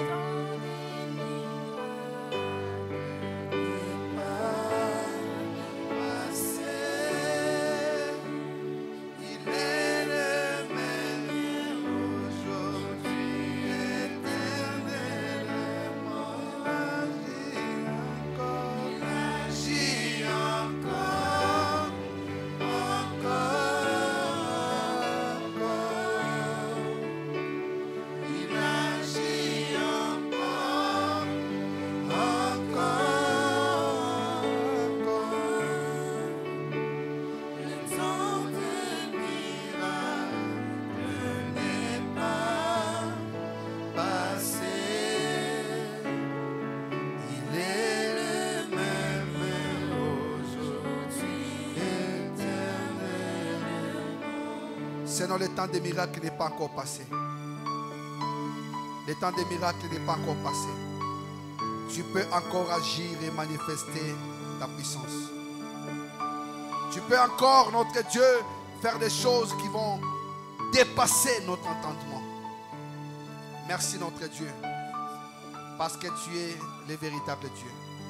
Seigneur, le temps des miracles n'est pas encore passé. Le temps des miracles n'est pas encore passé. Tu peux encore agir et manifester ta puissance. Tu peux encore, notre Dieu, faire des choses qui vont dépasser notre entendement. Merci, notre Dieu, parce que tu es le véritable Dieu.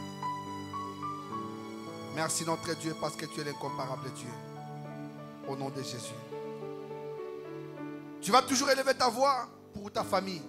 Merci, notre Dieu, parce que tu es l'incomparable Dieu. Au nom de Jésus. Tu vas toujours élever ta voix pour ta famille.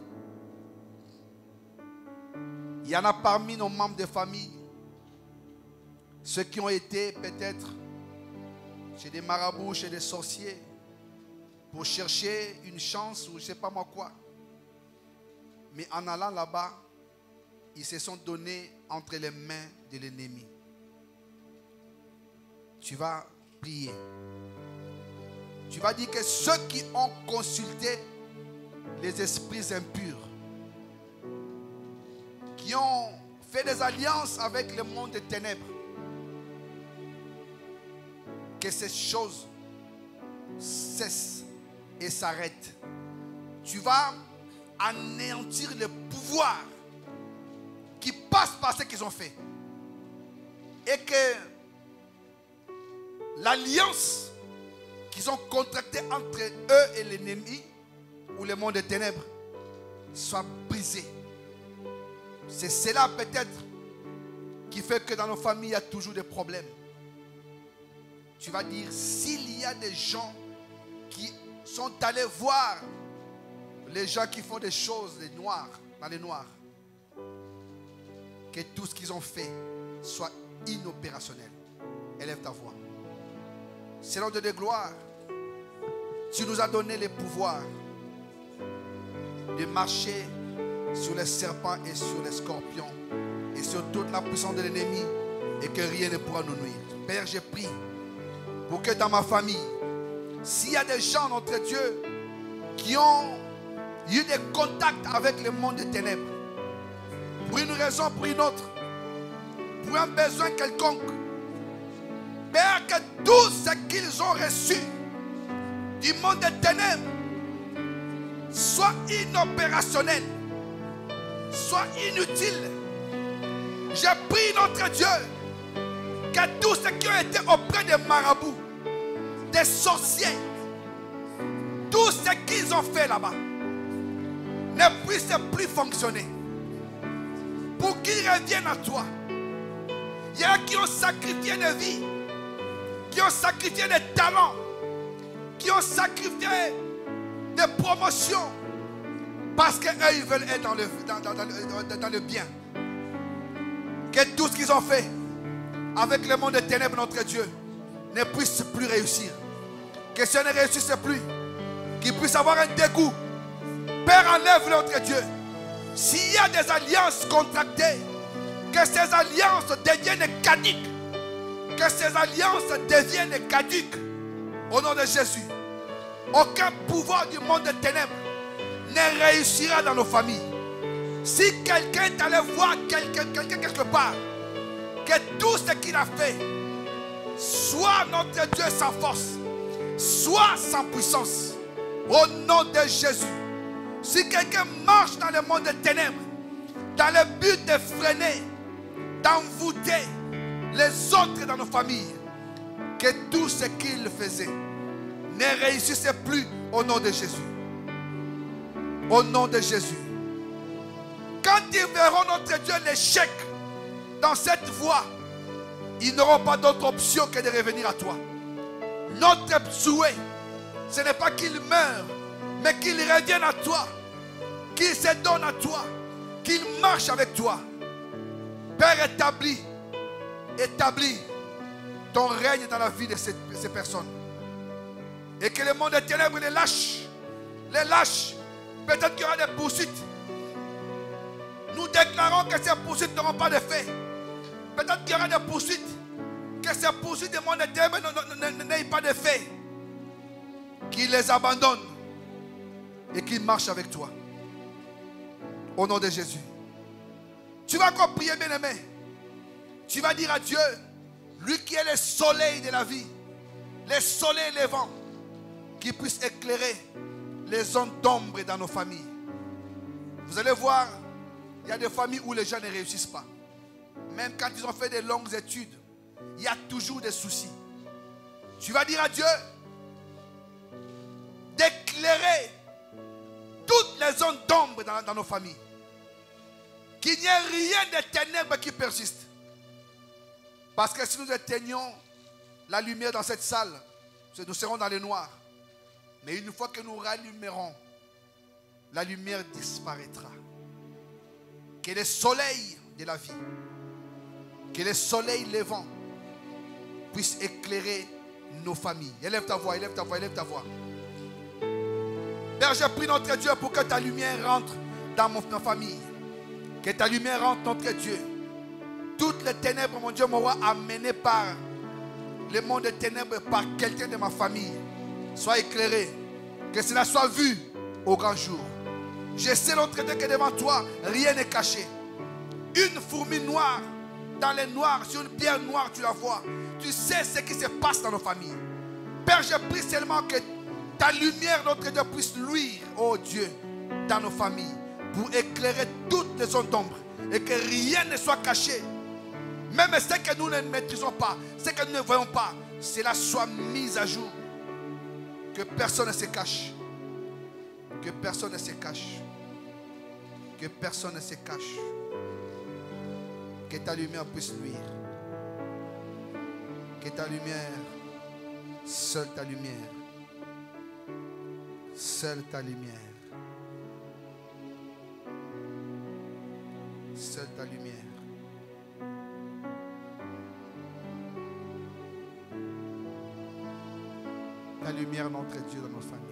Il y en a parmi nos membres de famille, ceux qui ont été peut-être chez des marabouts, chez des sorciers, pour chercher une chance ou je ne sais pas moi quoi. Mais en allant là-bas, ils se sont donnés entre les mains de l'ennemi. Tu vas prier. Tu vas dire que ceux qui ont consulté les esprits impurs, qui ont fait des alliances avec le monde des ténèbres, que ces choses cessent et s'arrêtent. Tu vas anéantir le pouvoir qui passe par ce qu'ils ont fait. Et que l'alliance qu'ils ont contractée entre eux et l'ennemi ou le monde des ténèbres soit brisée. C'est cela peut-être qui fait que dans nos familles, il y a toujours des problèmes. Tu vas dire, s'il y a des gens qui sont allés voir les gens qui font des choses les noirs, dans les noirs, que tout ce qu'ils ont fait soit inopérationnel. Élève ta voix. Seigneur de gloire, tu nous as donné le pouvoir de marcher sur les serpents et sur les scorpions et sur toute la puissance de l'ennemi et que rien ne pourra nous nuire. Père, je prie pour que dans ma famille, s'il y a des gens, notre Dieu, qui ont eu des contacts avec le monde des ténèbres, pour une raison, pour une autre, pour un besoin quelconque, Père, que tout ce qu'ils ont reçu du monde des ténèbres soit inopérationnel, soit inutile. Je prie, notre Dieu, que tous ceux qui ont été auprès des marabouts, des sorciers, tout ce qu'ils ont fait là-bas ne puisse plus fonctionner. Pour qu'ils reviennent à toi. Il y en a qui ont sacrifié des vies, qui ont sacrifié des talents, qui ont sacrifié des promotions, parce qu'eux, ils veulent être dans le bien. Que tout ce qu'ils ont fait avec le monde des ténèbres, notre Dieu, ne puisse plus réussir. Que ça ne réussisse plus. Qu'ils puissent avoir un dégoût. Père, enlève notre Dieu. S'il y a des alliances contractées, que ces alliances deviennent caduques. Que ces alliances deviennent caduques. Au nom de Jésus. Aucun pouvoir du monde des ténèbres ne réussira dans nos familles. Si quelqu'un est allé voir quelqu'un quelque part, que tout ce qu'il a fait soit notre Dieu sans force, soit sans puissance. Au nom de Jésus. Si quelqu'un marche dans le monde des ténèbres, dans le but de freiner, d'envoûter les autres dans nos familles, que tout ce qu'il faisait ne réussisse plus au nom de Jésus. Au nom de Jésus. Quand ils verront notre Dieu l'échec dans cette voie, ils n'auront pas d'autre option que de revenir à toi. Notre souhait, ce n'est pas qu'ils meurent, mais qu'ils reviennent à toi, qu'ils se donnent à toi, qu'ils marchent avec toi. Père, établis ton règne dans la vie de ces personnes. Et que le monde des ténèbres les lâche. Les lâche. Peut-être qu'il y aura des poursuites. Nous déclarons que ces poursuites n'auront pas d'effet. Peut-être qu'il y aura des poursuites. Que ces poursuites du monde des ténèbres n'aient pas d'effet. Qu'ils les abandonnent. Et qu'ils marchent avec toi. Au nom de Jésus. Tu vas encore prier, bien-aimé. Tu vas dire à Dieu, lui qui est le soleil de la vie, le soleil levant, qui puisse éclairer les zones d'ombre dans nos familles. Vous allez voir, il y a des familles où les gens ne réussissent pas. Même quand ils ont fait de longues études, il y a toujours des soucis. Tu vas dire à Dieu d'éclairer toutes les zones d'ombre dans nos familles. Qu'il n'y ait rien de ténèbres qui persiste. Parce que si nous éteignons la lumière dans cette salle, nous serons dans le noir. Mais une fois que nous rallumerons, la lumière disparaîtra. Que le soleil de la vie, que le soleil levant puisse éclairer nos familles. Élève ta voix, élève ta voix, élève ta voix. Père, je prie notre Dieu pour que ta lumière rentre dans ma famille. Que ta lumière rentre, notre Dieu. Toutes les ténèbres, mon Dieu, m'aura amené par le monde des ténèbres, par quelqu'un de ma famille. Sois éclairé. Que cela soit vu au grand jour. Je sais, notre Dieu, que devant toi, rien n'est caché. Une fourmi noire, dans les noirs, sur une pierre noire, tu la vois. Tu sais ce qui se passe dans nos familles. Père, je prie seulement que ta lumière, notre Dieu, puisse luire, oh Dieu, dans nos familles. Pour éclairer toutes les zones d'ombre. Et que rien ne soit caché. Même ce que nous ne maîtrisons pas, ce que nous ne voyons pas, cela soit mis à jour. Que personne ne se cache. Que personne ne se cache. Que personne ne se cache. Que ta lumière puisse luire. Que ta lumière, seule ta lumière. Seule ta lumière. Seule ta lumière. Ta lumière, notre Dieu, dans nos familles.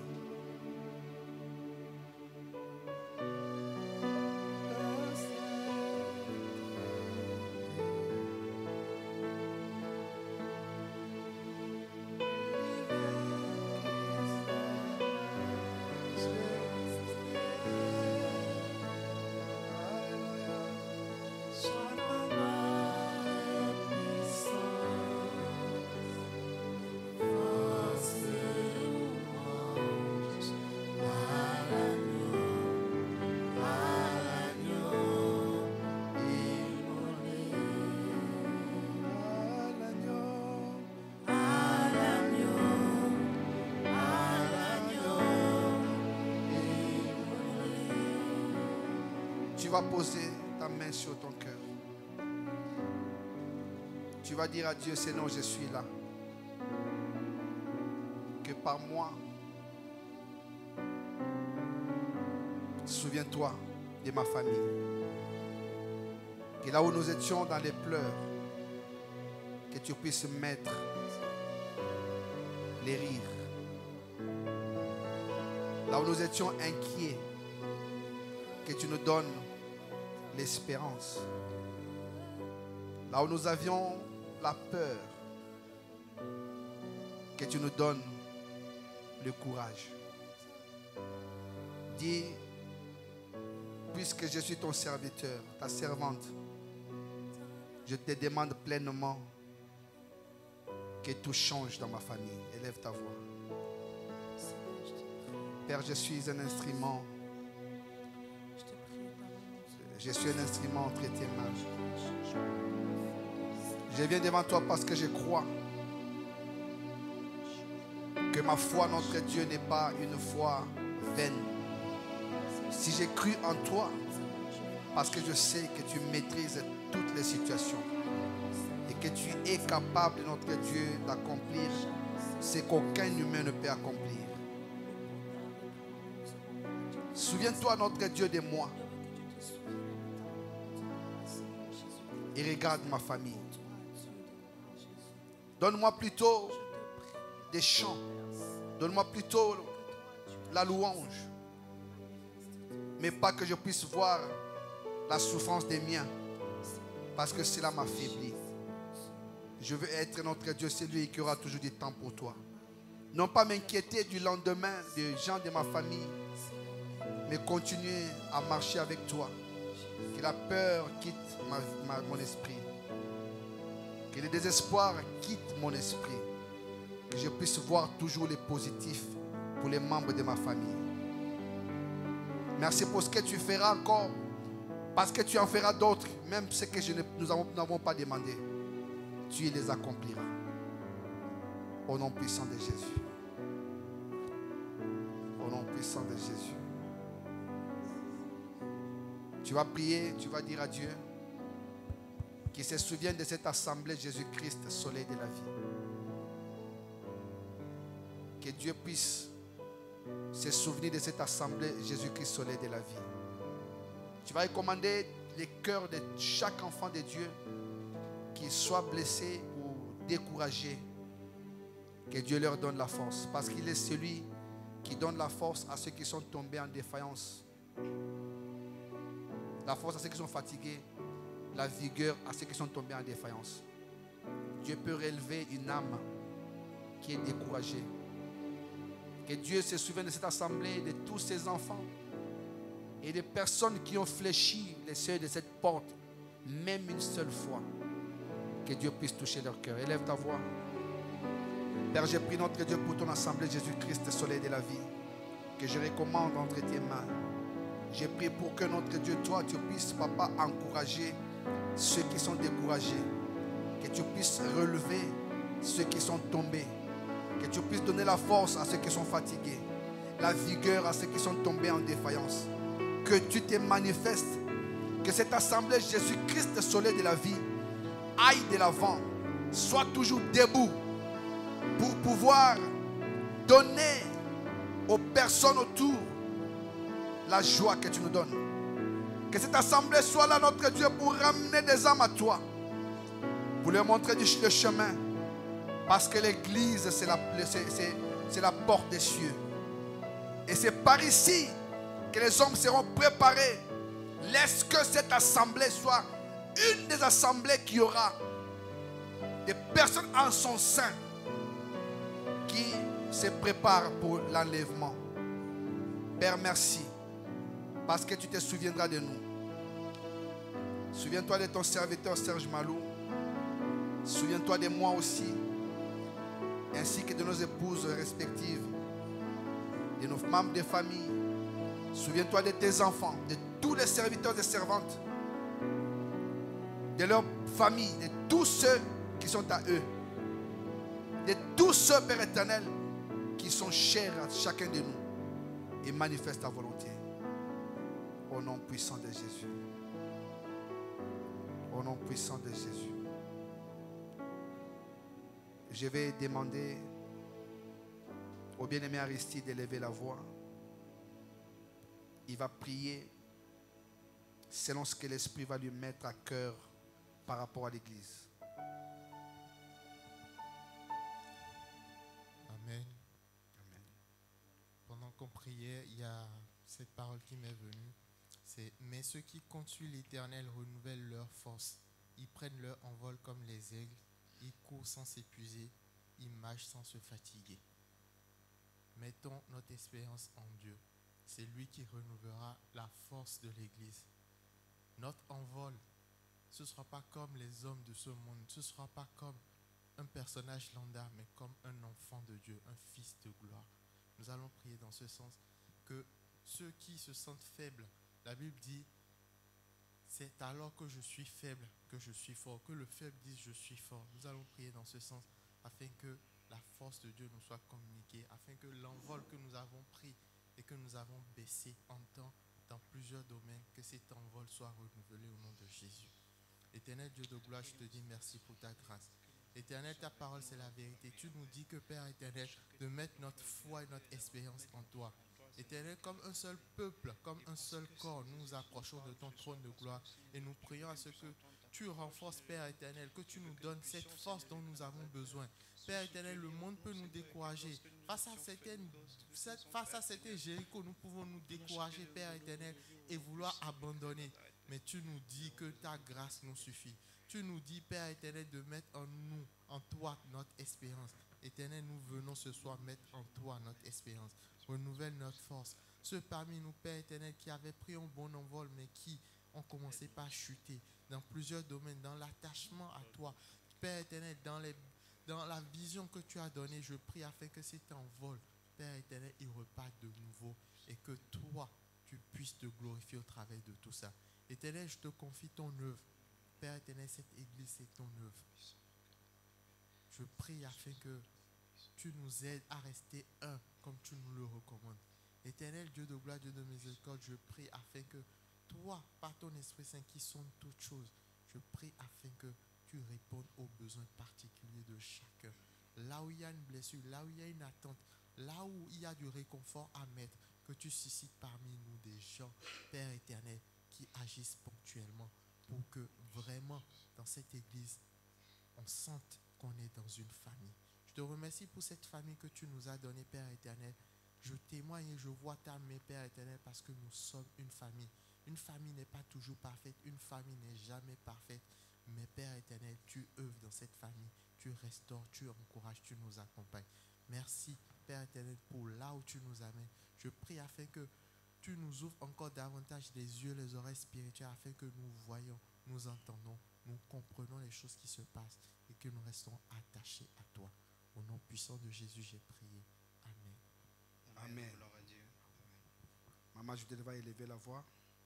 Tu vas poser ta main sur ton cœur. Tu vas dire à Dieu, Seigneur, je suis là. Que par moi, souviens-toi de ma famille. Que là où nous étions dans les pleurs, que tu puisses mettre les rires. Là où nous étions inquiets, que tu nous donnes l'espérance. Là où nous avions la peur, que tu nous donnes le courage. Dis, puisque je suis ton serviteur, ta servante, je te demande pleinement que tout change dans ma famille. Élève ta voix. Père, je suis un instrument. Je suis un instrument entre tes mains. Je viens devant toi parce que je crois que ma foi, notre Dieu, n'est pas une foi vaine. Si j'ai cru en toi, parce que je sais que tu maîtrises toutes les situations et que tu es capable, notre Dieu, d'accomplir ce qu'aucun humain ne peut accomplir. Souviens-toi, notre Dieu, de moi et regarde ma famille. Donne-moi plutôt des chants. Donne-moi plutôt la louange. Mais pas que je puisse voir la souffrance des miens, parce que cela m'affaiblit. Je veux être notre Dieu, celui qui aura toujours du temps pour toi. Non pas m'inquiéter du lendemain des gens de ma famille, mais continuer à marcher avec toi. Que la peur quitte mon esprit. Que le désespoir quitte mon esprit. Que je puisse voir toujours les positifs pour les membres de ma famille. Merci pour ce que tu feras encore. Parce que tu en feras d'autres. Même ce que nous n'avons pas demandé. Tu les accompliras. Au nom puissant de Jésus. Au nom puissant de Jésus. Tu vas prier, tu vas dire à Dieu qu'il se souvienne de cette assemblée Jésus-Christ, soleil de la vie. Que Dieu puisse se souvenir de cette assemblée Jésus-Christ, soleil de la vie. Tu vas recommander les cœurs de chaque enfant de Dieu qui soit blessé ou découragé. Que Dieu leur donne la force, parce qu'il est celui qui donne la force à ceux qui sont tombés en défaillance. La force à ceux qui sont fatigués, la vigueur à ceux qui sont tombés en défaillance. Dieu peut relever une âme qui est découragée. Que Dieu se souvienne de cette assemblée, de tous ses enfants et des personnes qui ont fléchi les seuils de cette porte, même une seule fois. Que Dieu puisse toucher leur cœur. Élève ta voix. Père, j'ai pris notre Dieu pour ton assemblée Jésus-Christ, soleil de la vie, que je recommande entre tes mains. J'ai prié pour que notre Dieu, toi, tu puisses, Papa, encourager ceux qui sont découragés. Que tu puisses relever ceux qui sont tombés. Que tu puisses donner la force à ceux qui sont fatigués. La vigueur à ceux qui sont tombés en défaillance. Que tu te manifestes. Que cette assemblée Jésus-Christ, soleil de la vie, aille de l'avant. Soit toujours debout pour pouvoir donner aux personnes autour la joie que tu nous donnes. Que cette assemblée soit là, notre Dieu, pour ramener des âmes à toi. Pour leur montrer le chemin. Parce que l'église, c'est la porte des cieux. Et c'est par ici que les hommes seront préparés. Laisse que cette assemblée soit une des assemblées qui aura des personnes en son sein qui se préparent pour l'enlèvement. Père, merci. Parce que tu te souviendras de nous. Souviens-toi de ton serviteur Serge Malou. Souviens-toi de moi aussi. Ainsi que de nos épouses respectives. De nos membres de famille. Souviens-toi de tes enfants. De tous les serviteurs et servantes. De leurs familles. De tous ceux qui sont à eux. De tous ceux, Père éternel, qui sont chers à chacun de nous. Et manifestent ta volonté. Au nom puissant de Jésus. Au nom puissant de Jésus. Je vais demander au bien-aimé Aristide d'élever la voix. Il va prier selon ce que l'Esprit va lui mettre à cœur par rapport à l'Église. Amen. Amen. Pendant qu'on priait, il y a cette parole qui m'est venue. C'est « Mais ceux qui comptent sur l'Éternel renouvellent leur force. Ils prennent leur envol comme les aigles. Ils courent sans s'épuiser. Ils marchent sans se fatiguer. » Mettons notre espérance en Dieu. C'est lui qui renouvellera la force de l'Église. Notre envol, ce ne sera pas comme les hommes de ce monde. Ce ne sera pas comme un personnage lambda, mais comme un enfant de Dieu, un fils de gloire. Nous allons prier dans ce sens que ceux qui se sentent faibles, la Bible dit, c'est alors que je suis faible que je suis fort. Que le faible dise je suis fort. Nous allons prier dans ce sens afin que la force de Dieu nous soit communiquée, afin que l'envol que nous avons pris et que nous avons baissé en tant dans plusieurs domaines, que cet envol soit renouvelé au nom de Jésus. Éternel Dieu de gloire, je te dis merci pour ta grâce. Éternel, ta parole, c'est la vérité. Tu nous dis que, Père éternel, de mettre notre foi et notre espérance en toi. Éternel, comme un seul peuple, comme un seul corps, nous nous approchons de ton trône de gloire et nous prions à ce que tu renforces, Père éternel, que tu nous donnes cette force dont nous avons besoin. Père éternel, le monde peut nous décourager. Face à certains Jéricho, nous pouvons nous décourager, Père éternel, et vouloir abandonner. Mais tu nous dis que ta grâce nous suffit. Tu nous dis, Père éternel, de mettre en nous, en toi, notre espérance. Éternel, nous venons ce soir mettre en toi notre espérance. Renouvelle notre force. Ceux parmi nous, Père éternel, qui avaient pris un bon envol, mais qui ont commencé par chuter dans plusieurs domaines, dans l'attachement à toi. Père éternel, dans la vision que tu as donnée, je prie afin que cet envol, Père éternel, il reparte de nouveau et que toi, tu puisses te glorifier au travers de tout ça. Éternel, je te confie ton œuvre. Père éternel, cette église, c'est ton œuvre. Je prie afin que tu nous aides à rester un comme tu nous le recommandes. Éternel Dieu de gloire, Dieu de miséricorde, je prie afin que toi, par ton Esprit Saint qui sonde toutes choses, je prie afin que tu répondes aux besoins particuliers de chacun. Là où il y a une blessure, là où il y a une attente, là où il y a du réconfort à mettre, que tu suscites parmi nous des gens, Père éternel, qui agissent ponctuellement pour que vraiment, dans cette église, on sente qu'on est dans une famille. Je te remercie pour cette famille que tu nous as donnée, Père éternel. Je témoigne et je vois ta main, Père éternel, parce que nous sommes une famille. Une famille n'est pas toujours parfaite, une famille n'est jamais parfaite. Mais Père éternel, tu œuvres dans cette famille, tu restaures, tu encourages, tu nous accompagnes. Merci, Père éternel, pour là où tu nous amènes. Je prie afin que tu nous ouvres encore davantage les yeux, les oreilles spirituelles, afin que nous voyons, nous entendons, nous comprenons les choses qui se passent et que nous restons attachés à toi. Au nom puissant de Jésus, j'ai prié. Amen. Amen. Maman Judith va élever la voix.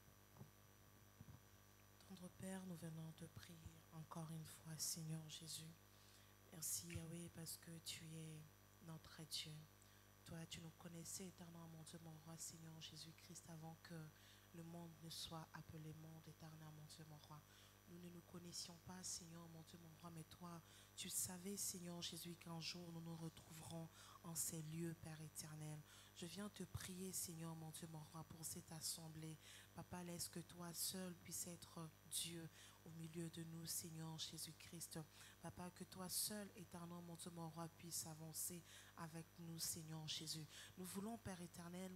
Tendre Père, nous venons te prier encore une fois, Seigneur Jésus. Merci Yahweh parce que tu es notre Dieu. Toi, tu nous connaissais éternellement, mon Dieu, mon roi, Seigneur Jésus-Christ, avant que le monde ne soit appelé monde, éternel, mon Dieu, mon roi. Nous ne nous connaissions pas, Seigneur, mon Dieu, mon roi, mais toi, tu savais, Seigneur Jésus, qu'un jour nous nous retrouverons en ces lieux, Père éternel. Je viens te prier, Seigneur, mon Dieu, mon roi, pour cette assemblée. Papa, laisse que toi seul puisses être Dieu au milieu de nous, Seigneur Jésus-Christ. Papa, que toi seul, éternel, mon Dieu, mon roi, puisse avancer avec nous, Seigneur Jésus. Nous voulons, Père éternel,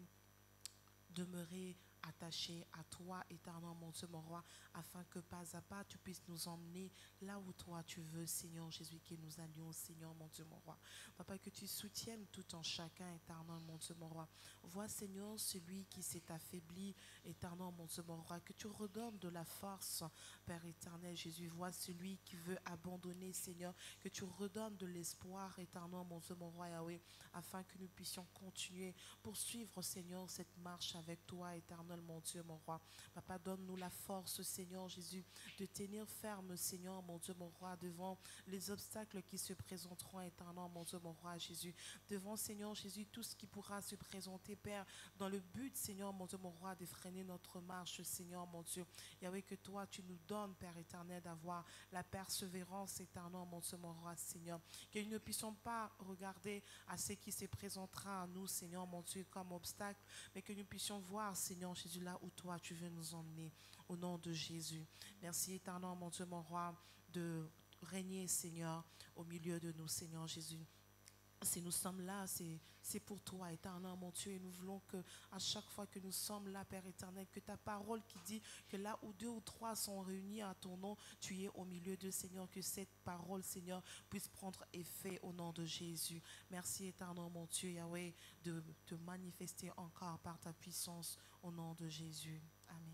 demeurer attachés à toi, éternel, mon Dieu, mon roi, afin que pas à pas tu puisses nous emmener là où toi tu veux, Seigneur Jésus, que nous allions, Seigneur, mon Dieu, mon roi. Papa, que tu soutiennes tout en chacun, éternel, mon Dieu, mon roi. Vois, Seigneur, celui qui s'est affaibli, éternel, mon Dieu, mon roi, que tu redonnes de la force, Père éternel, Jésus. Vois celui qui veut abandonner, Seigneur, que tu redonnes de l'espoir, éternel, mon Dieu, mon roi, Yahweh, afin que nous puissions continuer, poursuivre, Seigneur, cette marche avec toi, éternel, mon Dieu, mon roi. Papa, donne-nous la force, Seigneur Jésus, de tenir ferme, Seigneur, mon Dieu, mon roi, devant les obstacles qui se présenteront, éternel, mon Dieu, mon roi, Jésus. Devant, Seigneur Jésus, tout ce qui pourra se présenter, Père, dans le but, Seigneur, mon Dieu, mon roi, de freiner notre marche, Seigneur, mon Dieu. Yahweh, que toi, tu nous donnes, Père éternel, d'avoir la persévérance, éternel, mon Dieu, mon roi, Seigneur. Que nous ne puissions pas regarder à ce qui se présentera à nous, Seigneur, mon Dieu, comme obstacle, mais que nous puissions voir, Seigneur Jésus, là où toi tu veux nous emmener, au nom de Jésus. Merci éternel, mon Dieu, mon roi, de régner, Seigneur, au milieu de nous, Seigneur Jésus. Si nous sommes là, c'est pour toi, éternel, mon Dieu, et nous voulons que à chaque fois que nous sommes là, Père éternel, que ta parole qui dit que là où 2 ou 3 sont réunis à ton nom, tu es au milieu d'eux, Seigneur, que cette parole, Seigneur, puisse prendre effet au nom de Jésus. Merci, éternel, mon Dieu, Yahweh, de te manifester encore par ta puissance au nom de Jésus. Amen.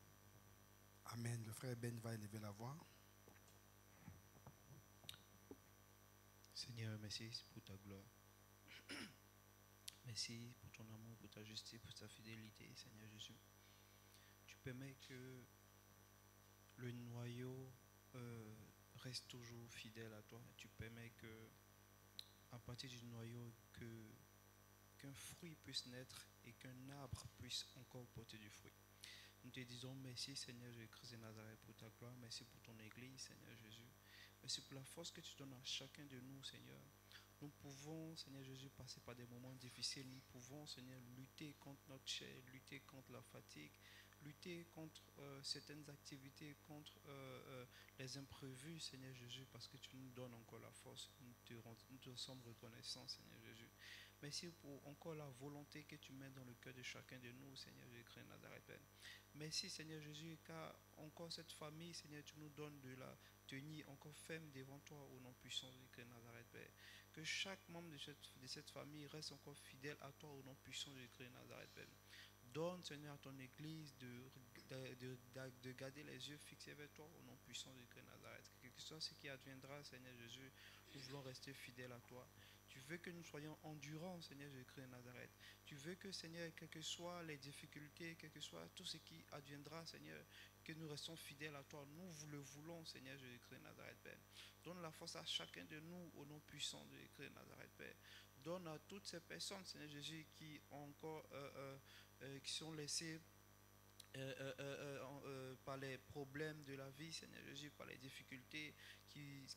Amen. Le frère Ben va élever la voix. Seigneur, merci pour ta gloire. Merci pour ton amour, pour ta justice, pour ta fidélité, Seigneur Jésus. Tu permets que le noyau reste toujours fidèle à toi. Tu permets que, à partir du noyau, qu'un fruit puisse naître et qu'un arbre puisse encore porter du fruit. Nous te disons merci, Seigneur Jésus-Christ de Nazareth, pour ta gloire. Merci pour ton Église, Seigneur Jésus. Merci pour la force que tu donnes à chacun de nous, Seigneur. Nous pouvons, Seigneur Jésus, passer par des moments difficiles. Nous pouvons, Seigneur, lutter contre notre chair, lutter contre la fatigue, lutter contre certaines activités, contre les imprévus, Seigneur Jésus, parce que tu nous donnes encore la force. Nous te sommes reconnaissants, Seigneur Jésus. Merci pour encore la volonté que tu mets dans le cœur de chacun de nous, Seigneur Jésus-Christ de Nazareth, Père. Merci, Seigneur Jésus, car encore cette famille, Seigneur, tu nous donnes de la tenir encore ferme devant toi au nom puissant de Jésus-Christ de Nazareth, Père. Que chaque membre de cette famille reste encore fidèle à toi au nom puissant de Jésus-Christ de Nazareth, Père. Donne, Seigneur, à ton Église de garder les yeux fixés vers toi au nom puissant de Jésus-Christ de Nazareth. Quel que soit ce qui adviendra, Seigneur Jésus, nous voulons rester fidèles à toi. Tu veux que nous soyons endurants, Seigneur Jésus-Christ de Nazareth. Tu veux que, Seigneur, quelles que soient les difficultés, quel que soit tout ce qui adviendra, Seigneur, que nous restons fidèles à toi. Nous le voulons, Seigneur Jésus-Christ de Nazareth, Père. Donne la force à chacun de nous au nom puissant de Jésus-Christ de Nazareth, Père. Donne à toutes ces personnes, Seigneur Jésus, qui ont encore qui sont laissées par les problèmes de la vie, Seigneur Jésus, par les difficultés qui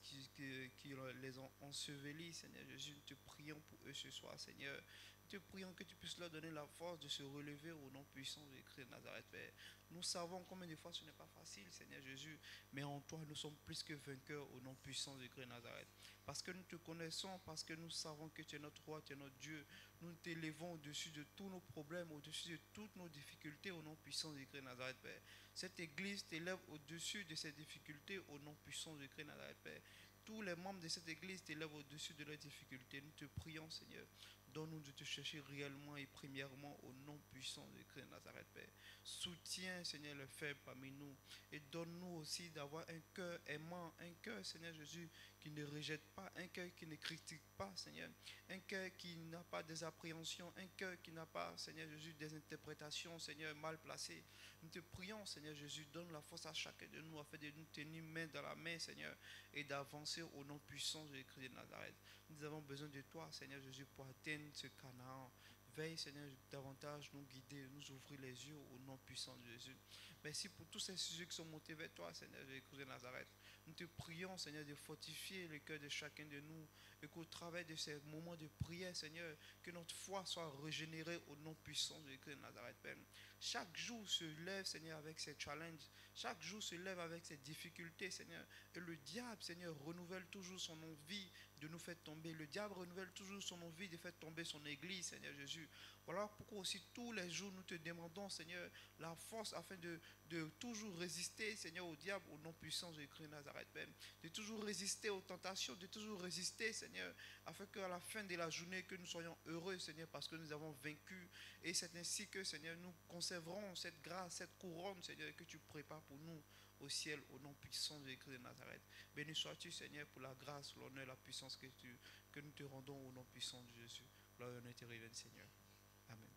les ont ensevelis, Seigneur Jésus. Nous te prions pour eux ce soir, Seigneur. Nous te prions que tu puisses leur donner la force de se relever au nom puissant de Jésus-Christ de Nazareth, Père. Nous savons combien de fois ce n'est pas facile, Seigneur Jésus, mais en toi nous sommes plus que vainqueurs au nom puissant de Jésus-Christ de Nazareth. Parce que nous te connaissons, parce que nous savons que tu es notre roi, tu es notre Dieu. Nous t'élevons au-dessus de tous nos problèmes, au-dessus de toutes nos difficultés au nom puissant de Jésus-Christ de Nazareth, Père. Cette église t'élève au-dessus de ces difficultés au nom puissant de Jésus-Christ de Nazareth, Père. Tous les membres de cette église t'élèvent au-dessus de leurs difficultés. Nous te prions, Seigneur. Donne-nous de te chercher réellement et premièrement au nom puissant de Jésus-Christ de Nazareth, Père. Soutiens, Seigneur, le faible parmi nous. Et donne-nous aussi d'avoir un cœur aimant, un cœur, Seigneur Jésus, qui ne rejette pas, un cœur qui ne critique pas, Seigneur. Un cœur qui n'a pas des appréhensions, un cœur qui n'a pas, Seigneur Jésus, des interprétations, Seigneur, mal placées. Nous te prions, Seigneur Jésus, donne la force à chacun de nous afin de nous tenir main dans la main, Seigneur, et d'avancer au nom puissant de Jésus-Christ de Nazareth. Nous avons besoin de toi, Seigneur Jésus, pour atteindre ce Canaan. Veille, Seigneur, davantage nous guider, nous ouvrir les yeux au nom puissant de Jésus. Merci pour tous ces sujets qui sont montés vers toi, Seigneur Jésus-Christ de Nazareth. Nous te prions, Seigneur, de fortifier le cœur de chacun de nous et qu'au travers de ces moments de prière, Seigneur, que notre foi soit régénérée au nom puissant de Jésus-Christ de Nazareth, Père. Chaque jour se lève, Seigneur, avec ses challenges. Chaque jour se lève avec ses difficultés, Seigneur. Et le diable, Seigneur, renouvelle toujours son envie de nous faire tomber. Le diable renouvelle toujours son envie de faire tomber son église, Seigneur Jésus. Voilà pourquoi aussi tous les jours nous te demandons, Seigneur, la force afin de toujours résister, Seigneur, au diable au nom puissant de Jésus-Christ de Nazareth, Père. De toujours résister aux tentations, de toujours résister, Seigneur, afin qu'à la fin de la journée, que nous soyons heureux, Seigneur, parce que nous avons vaincu. Et c'est ainsi que, Seigneur, nous conserverons cette grâce, cette couronne, Seigneur, que tu prépares pour nous au ciel, au nom puissant de Jésus-Christ de Nazareth. Béni sois-tu, Seigneur, pour la grâce, l'honneur, la puissance que nous te rendons au nom puissant de Jésus. Gloire et honneur te reviennent, Seigneur. Amen.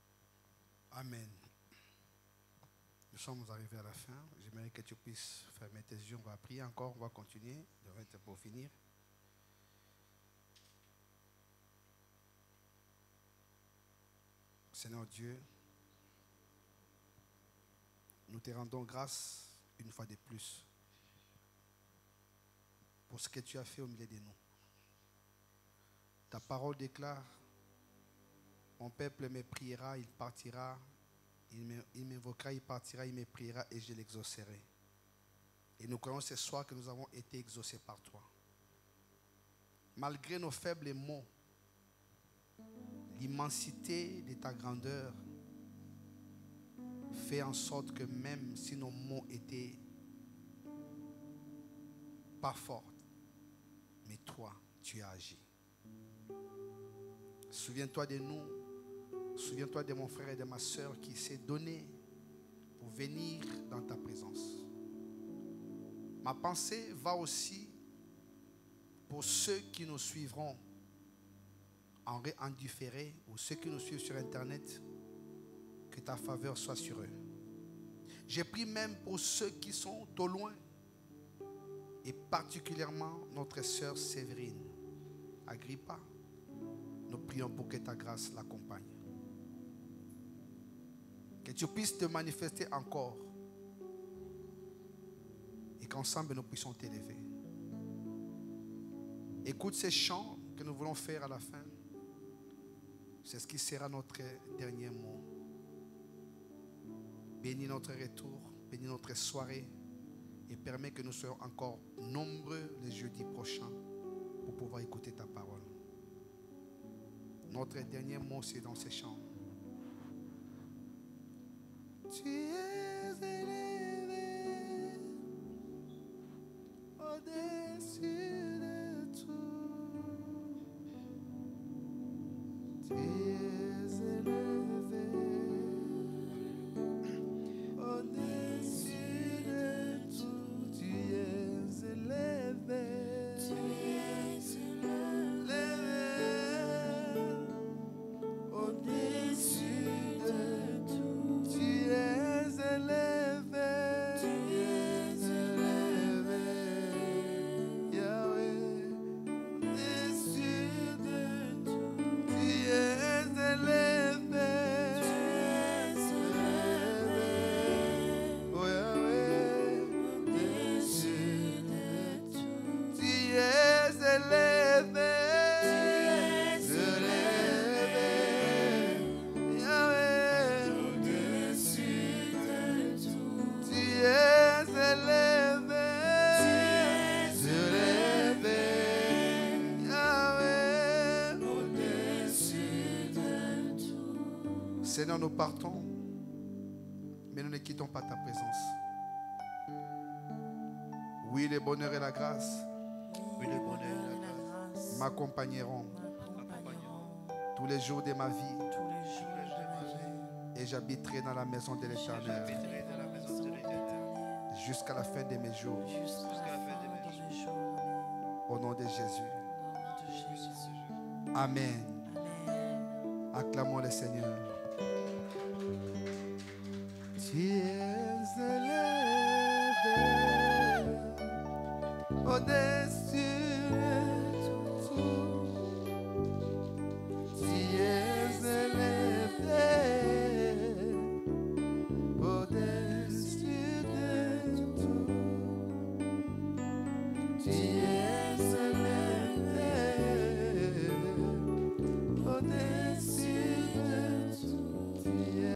Amen. Nous sommes arrivés à la fin. J'aimerais que tu puisses fermer tes yeux. On va prier encore. On va continuer. Devrait être pour finir. Seigneur Dieu, nous te rendons grâce une fois de plus pour ce que tu as fait au milieu de nous. Ta parole déclare: mon peuple me priera, il partira, il m'invoquera, il partira, il me priera et je l'exaucerai. Et nous croyons ce soir que nous avons été exaucés par toi. Malgré nos faibles mots, l'immensité de ta grandeur fait en sorte que même si nos mots étaient pas forts, mais toi, tu as agi. Souviens-toi de nous, souviens-toi de mon frère et de ma soeur qui s'est donné pour venir dans ta présence. Ma pensée va aussi pour ceux qui nous suivront en différé ou ceux qui nous suivent sur Internet, que ta faveur soit sur eux. J'ai pris même pour ceux qui sont au loin et particulièrement notre sœur Séverine Agrippa. Nous prions pour que ta grâce l'accompagne. Que tu puisses te manifester encore qu'ensemble nous puissions t'élever. Écoute ces chants que nous voulons faire à la fin. C'est ce qui sera notre dernier mot. Bénis notre retour, bénis notre soirée et permets que nous soyons encore nombreux les jeudis prochains pour pouvoir écouter ta parole. Notre dernier mot, c'est dans ces chants. Tu es élevé au-dessus de tout. Tu es élevé au-dessus de tout. Tu es élevé. Tu es élevé au-dessus de tout. Tu es élevé. Tu es élevé. Yahweh, au-dessus de tout. Tu es élevé. Tu es élevé. Oh Yahweh, au-dessus de tout. Tu es élevé. Tu es élevé. Yahweh, au-dessus de tout. Tu es élevé. Tu es élevé. Yahweh, au-dessus de tout. Seigneur, nous partons, mais nous ne quittons pas ta présence. Oui, le bonheur et la grâce Oui, le bonheur et la grâce m'accompagneront m'accompagneront tous les jours de ma vie tous les jours de ma vie. et j'habiterai dans la maison de l'Éternel J'habiterai dans la maison de l'Éternel jusqu'à la fin de mes jours. Jusqu'à la fin de mes jours. Au nom de Jésus. Au nom de Jésus. Amen. Amen. Acclamons le Seigneur. Tu es élevé au-dessus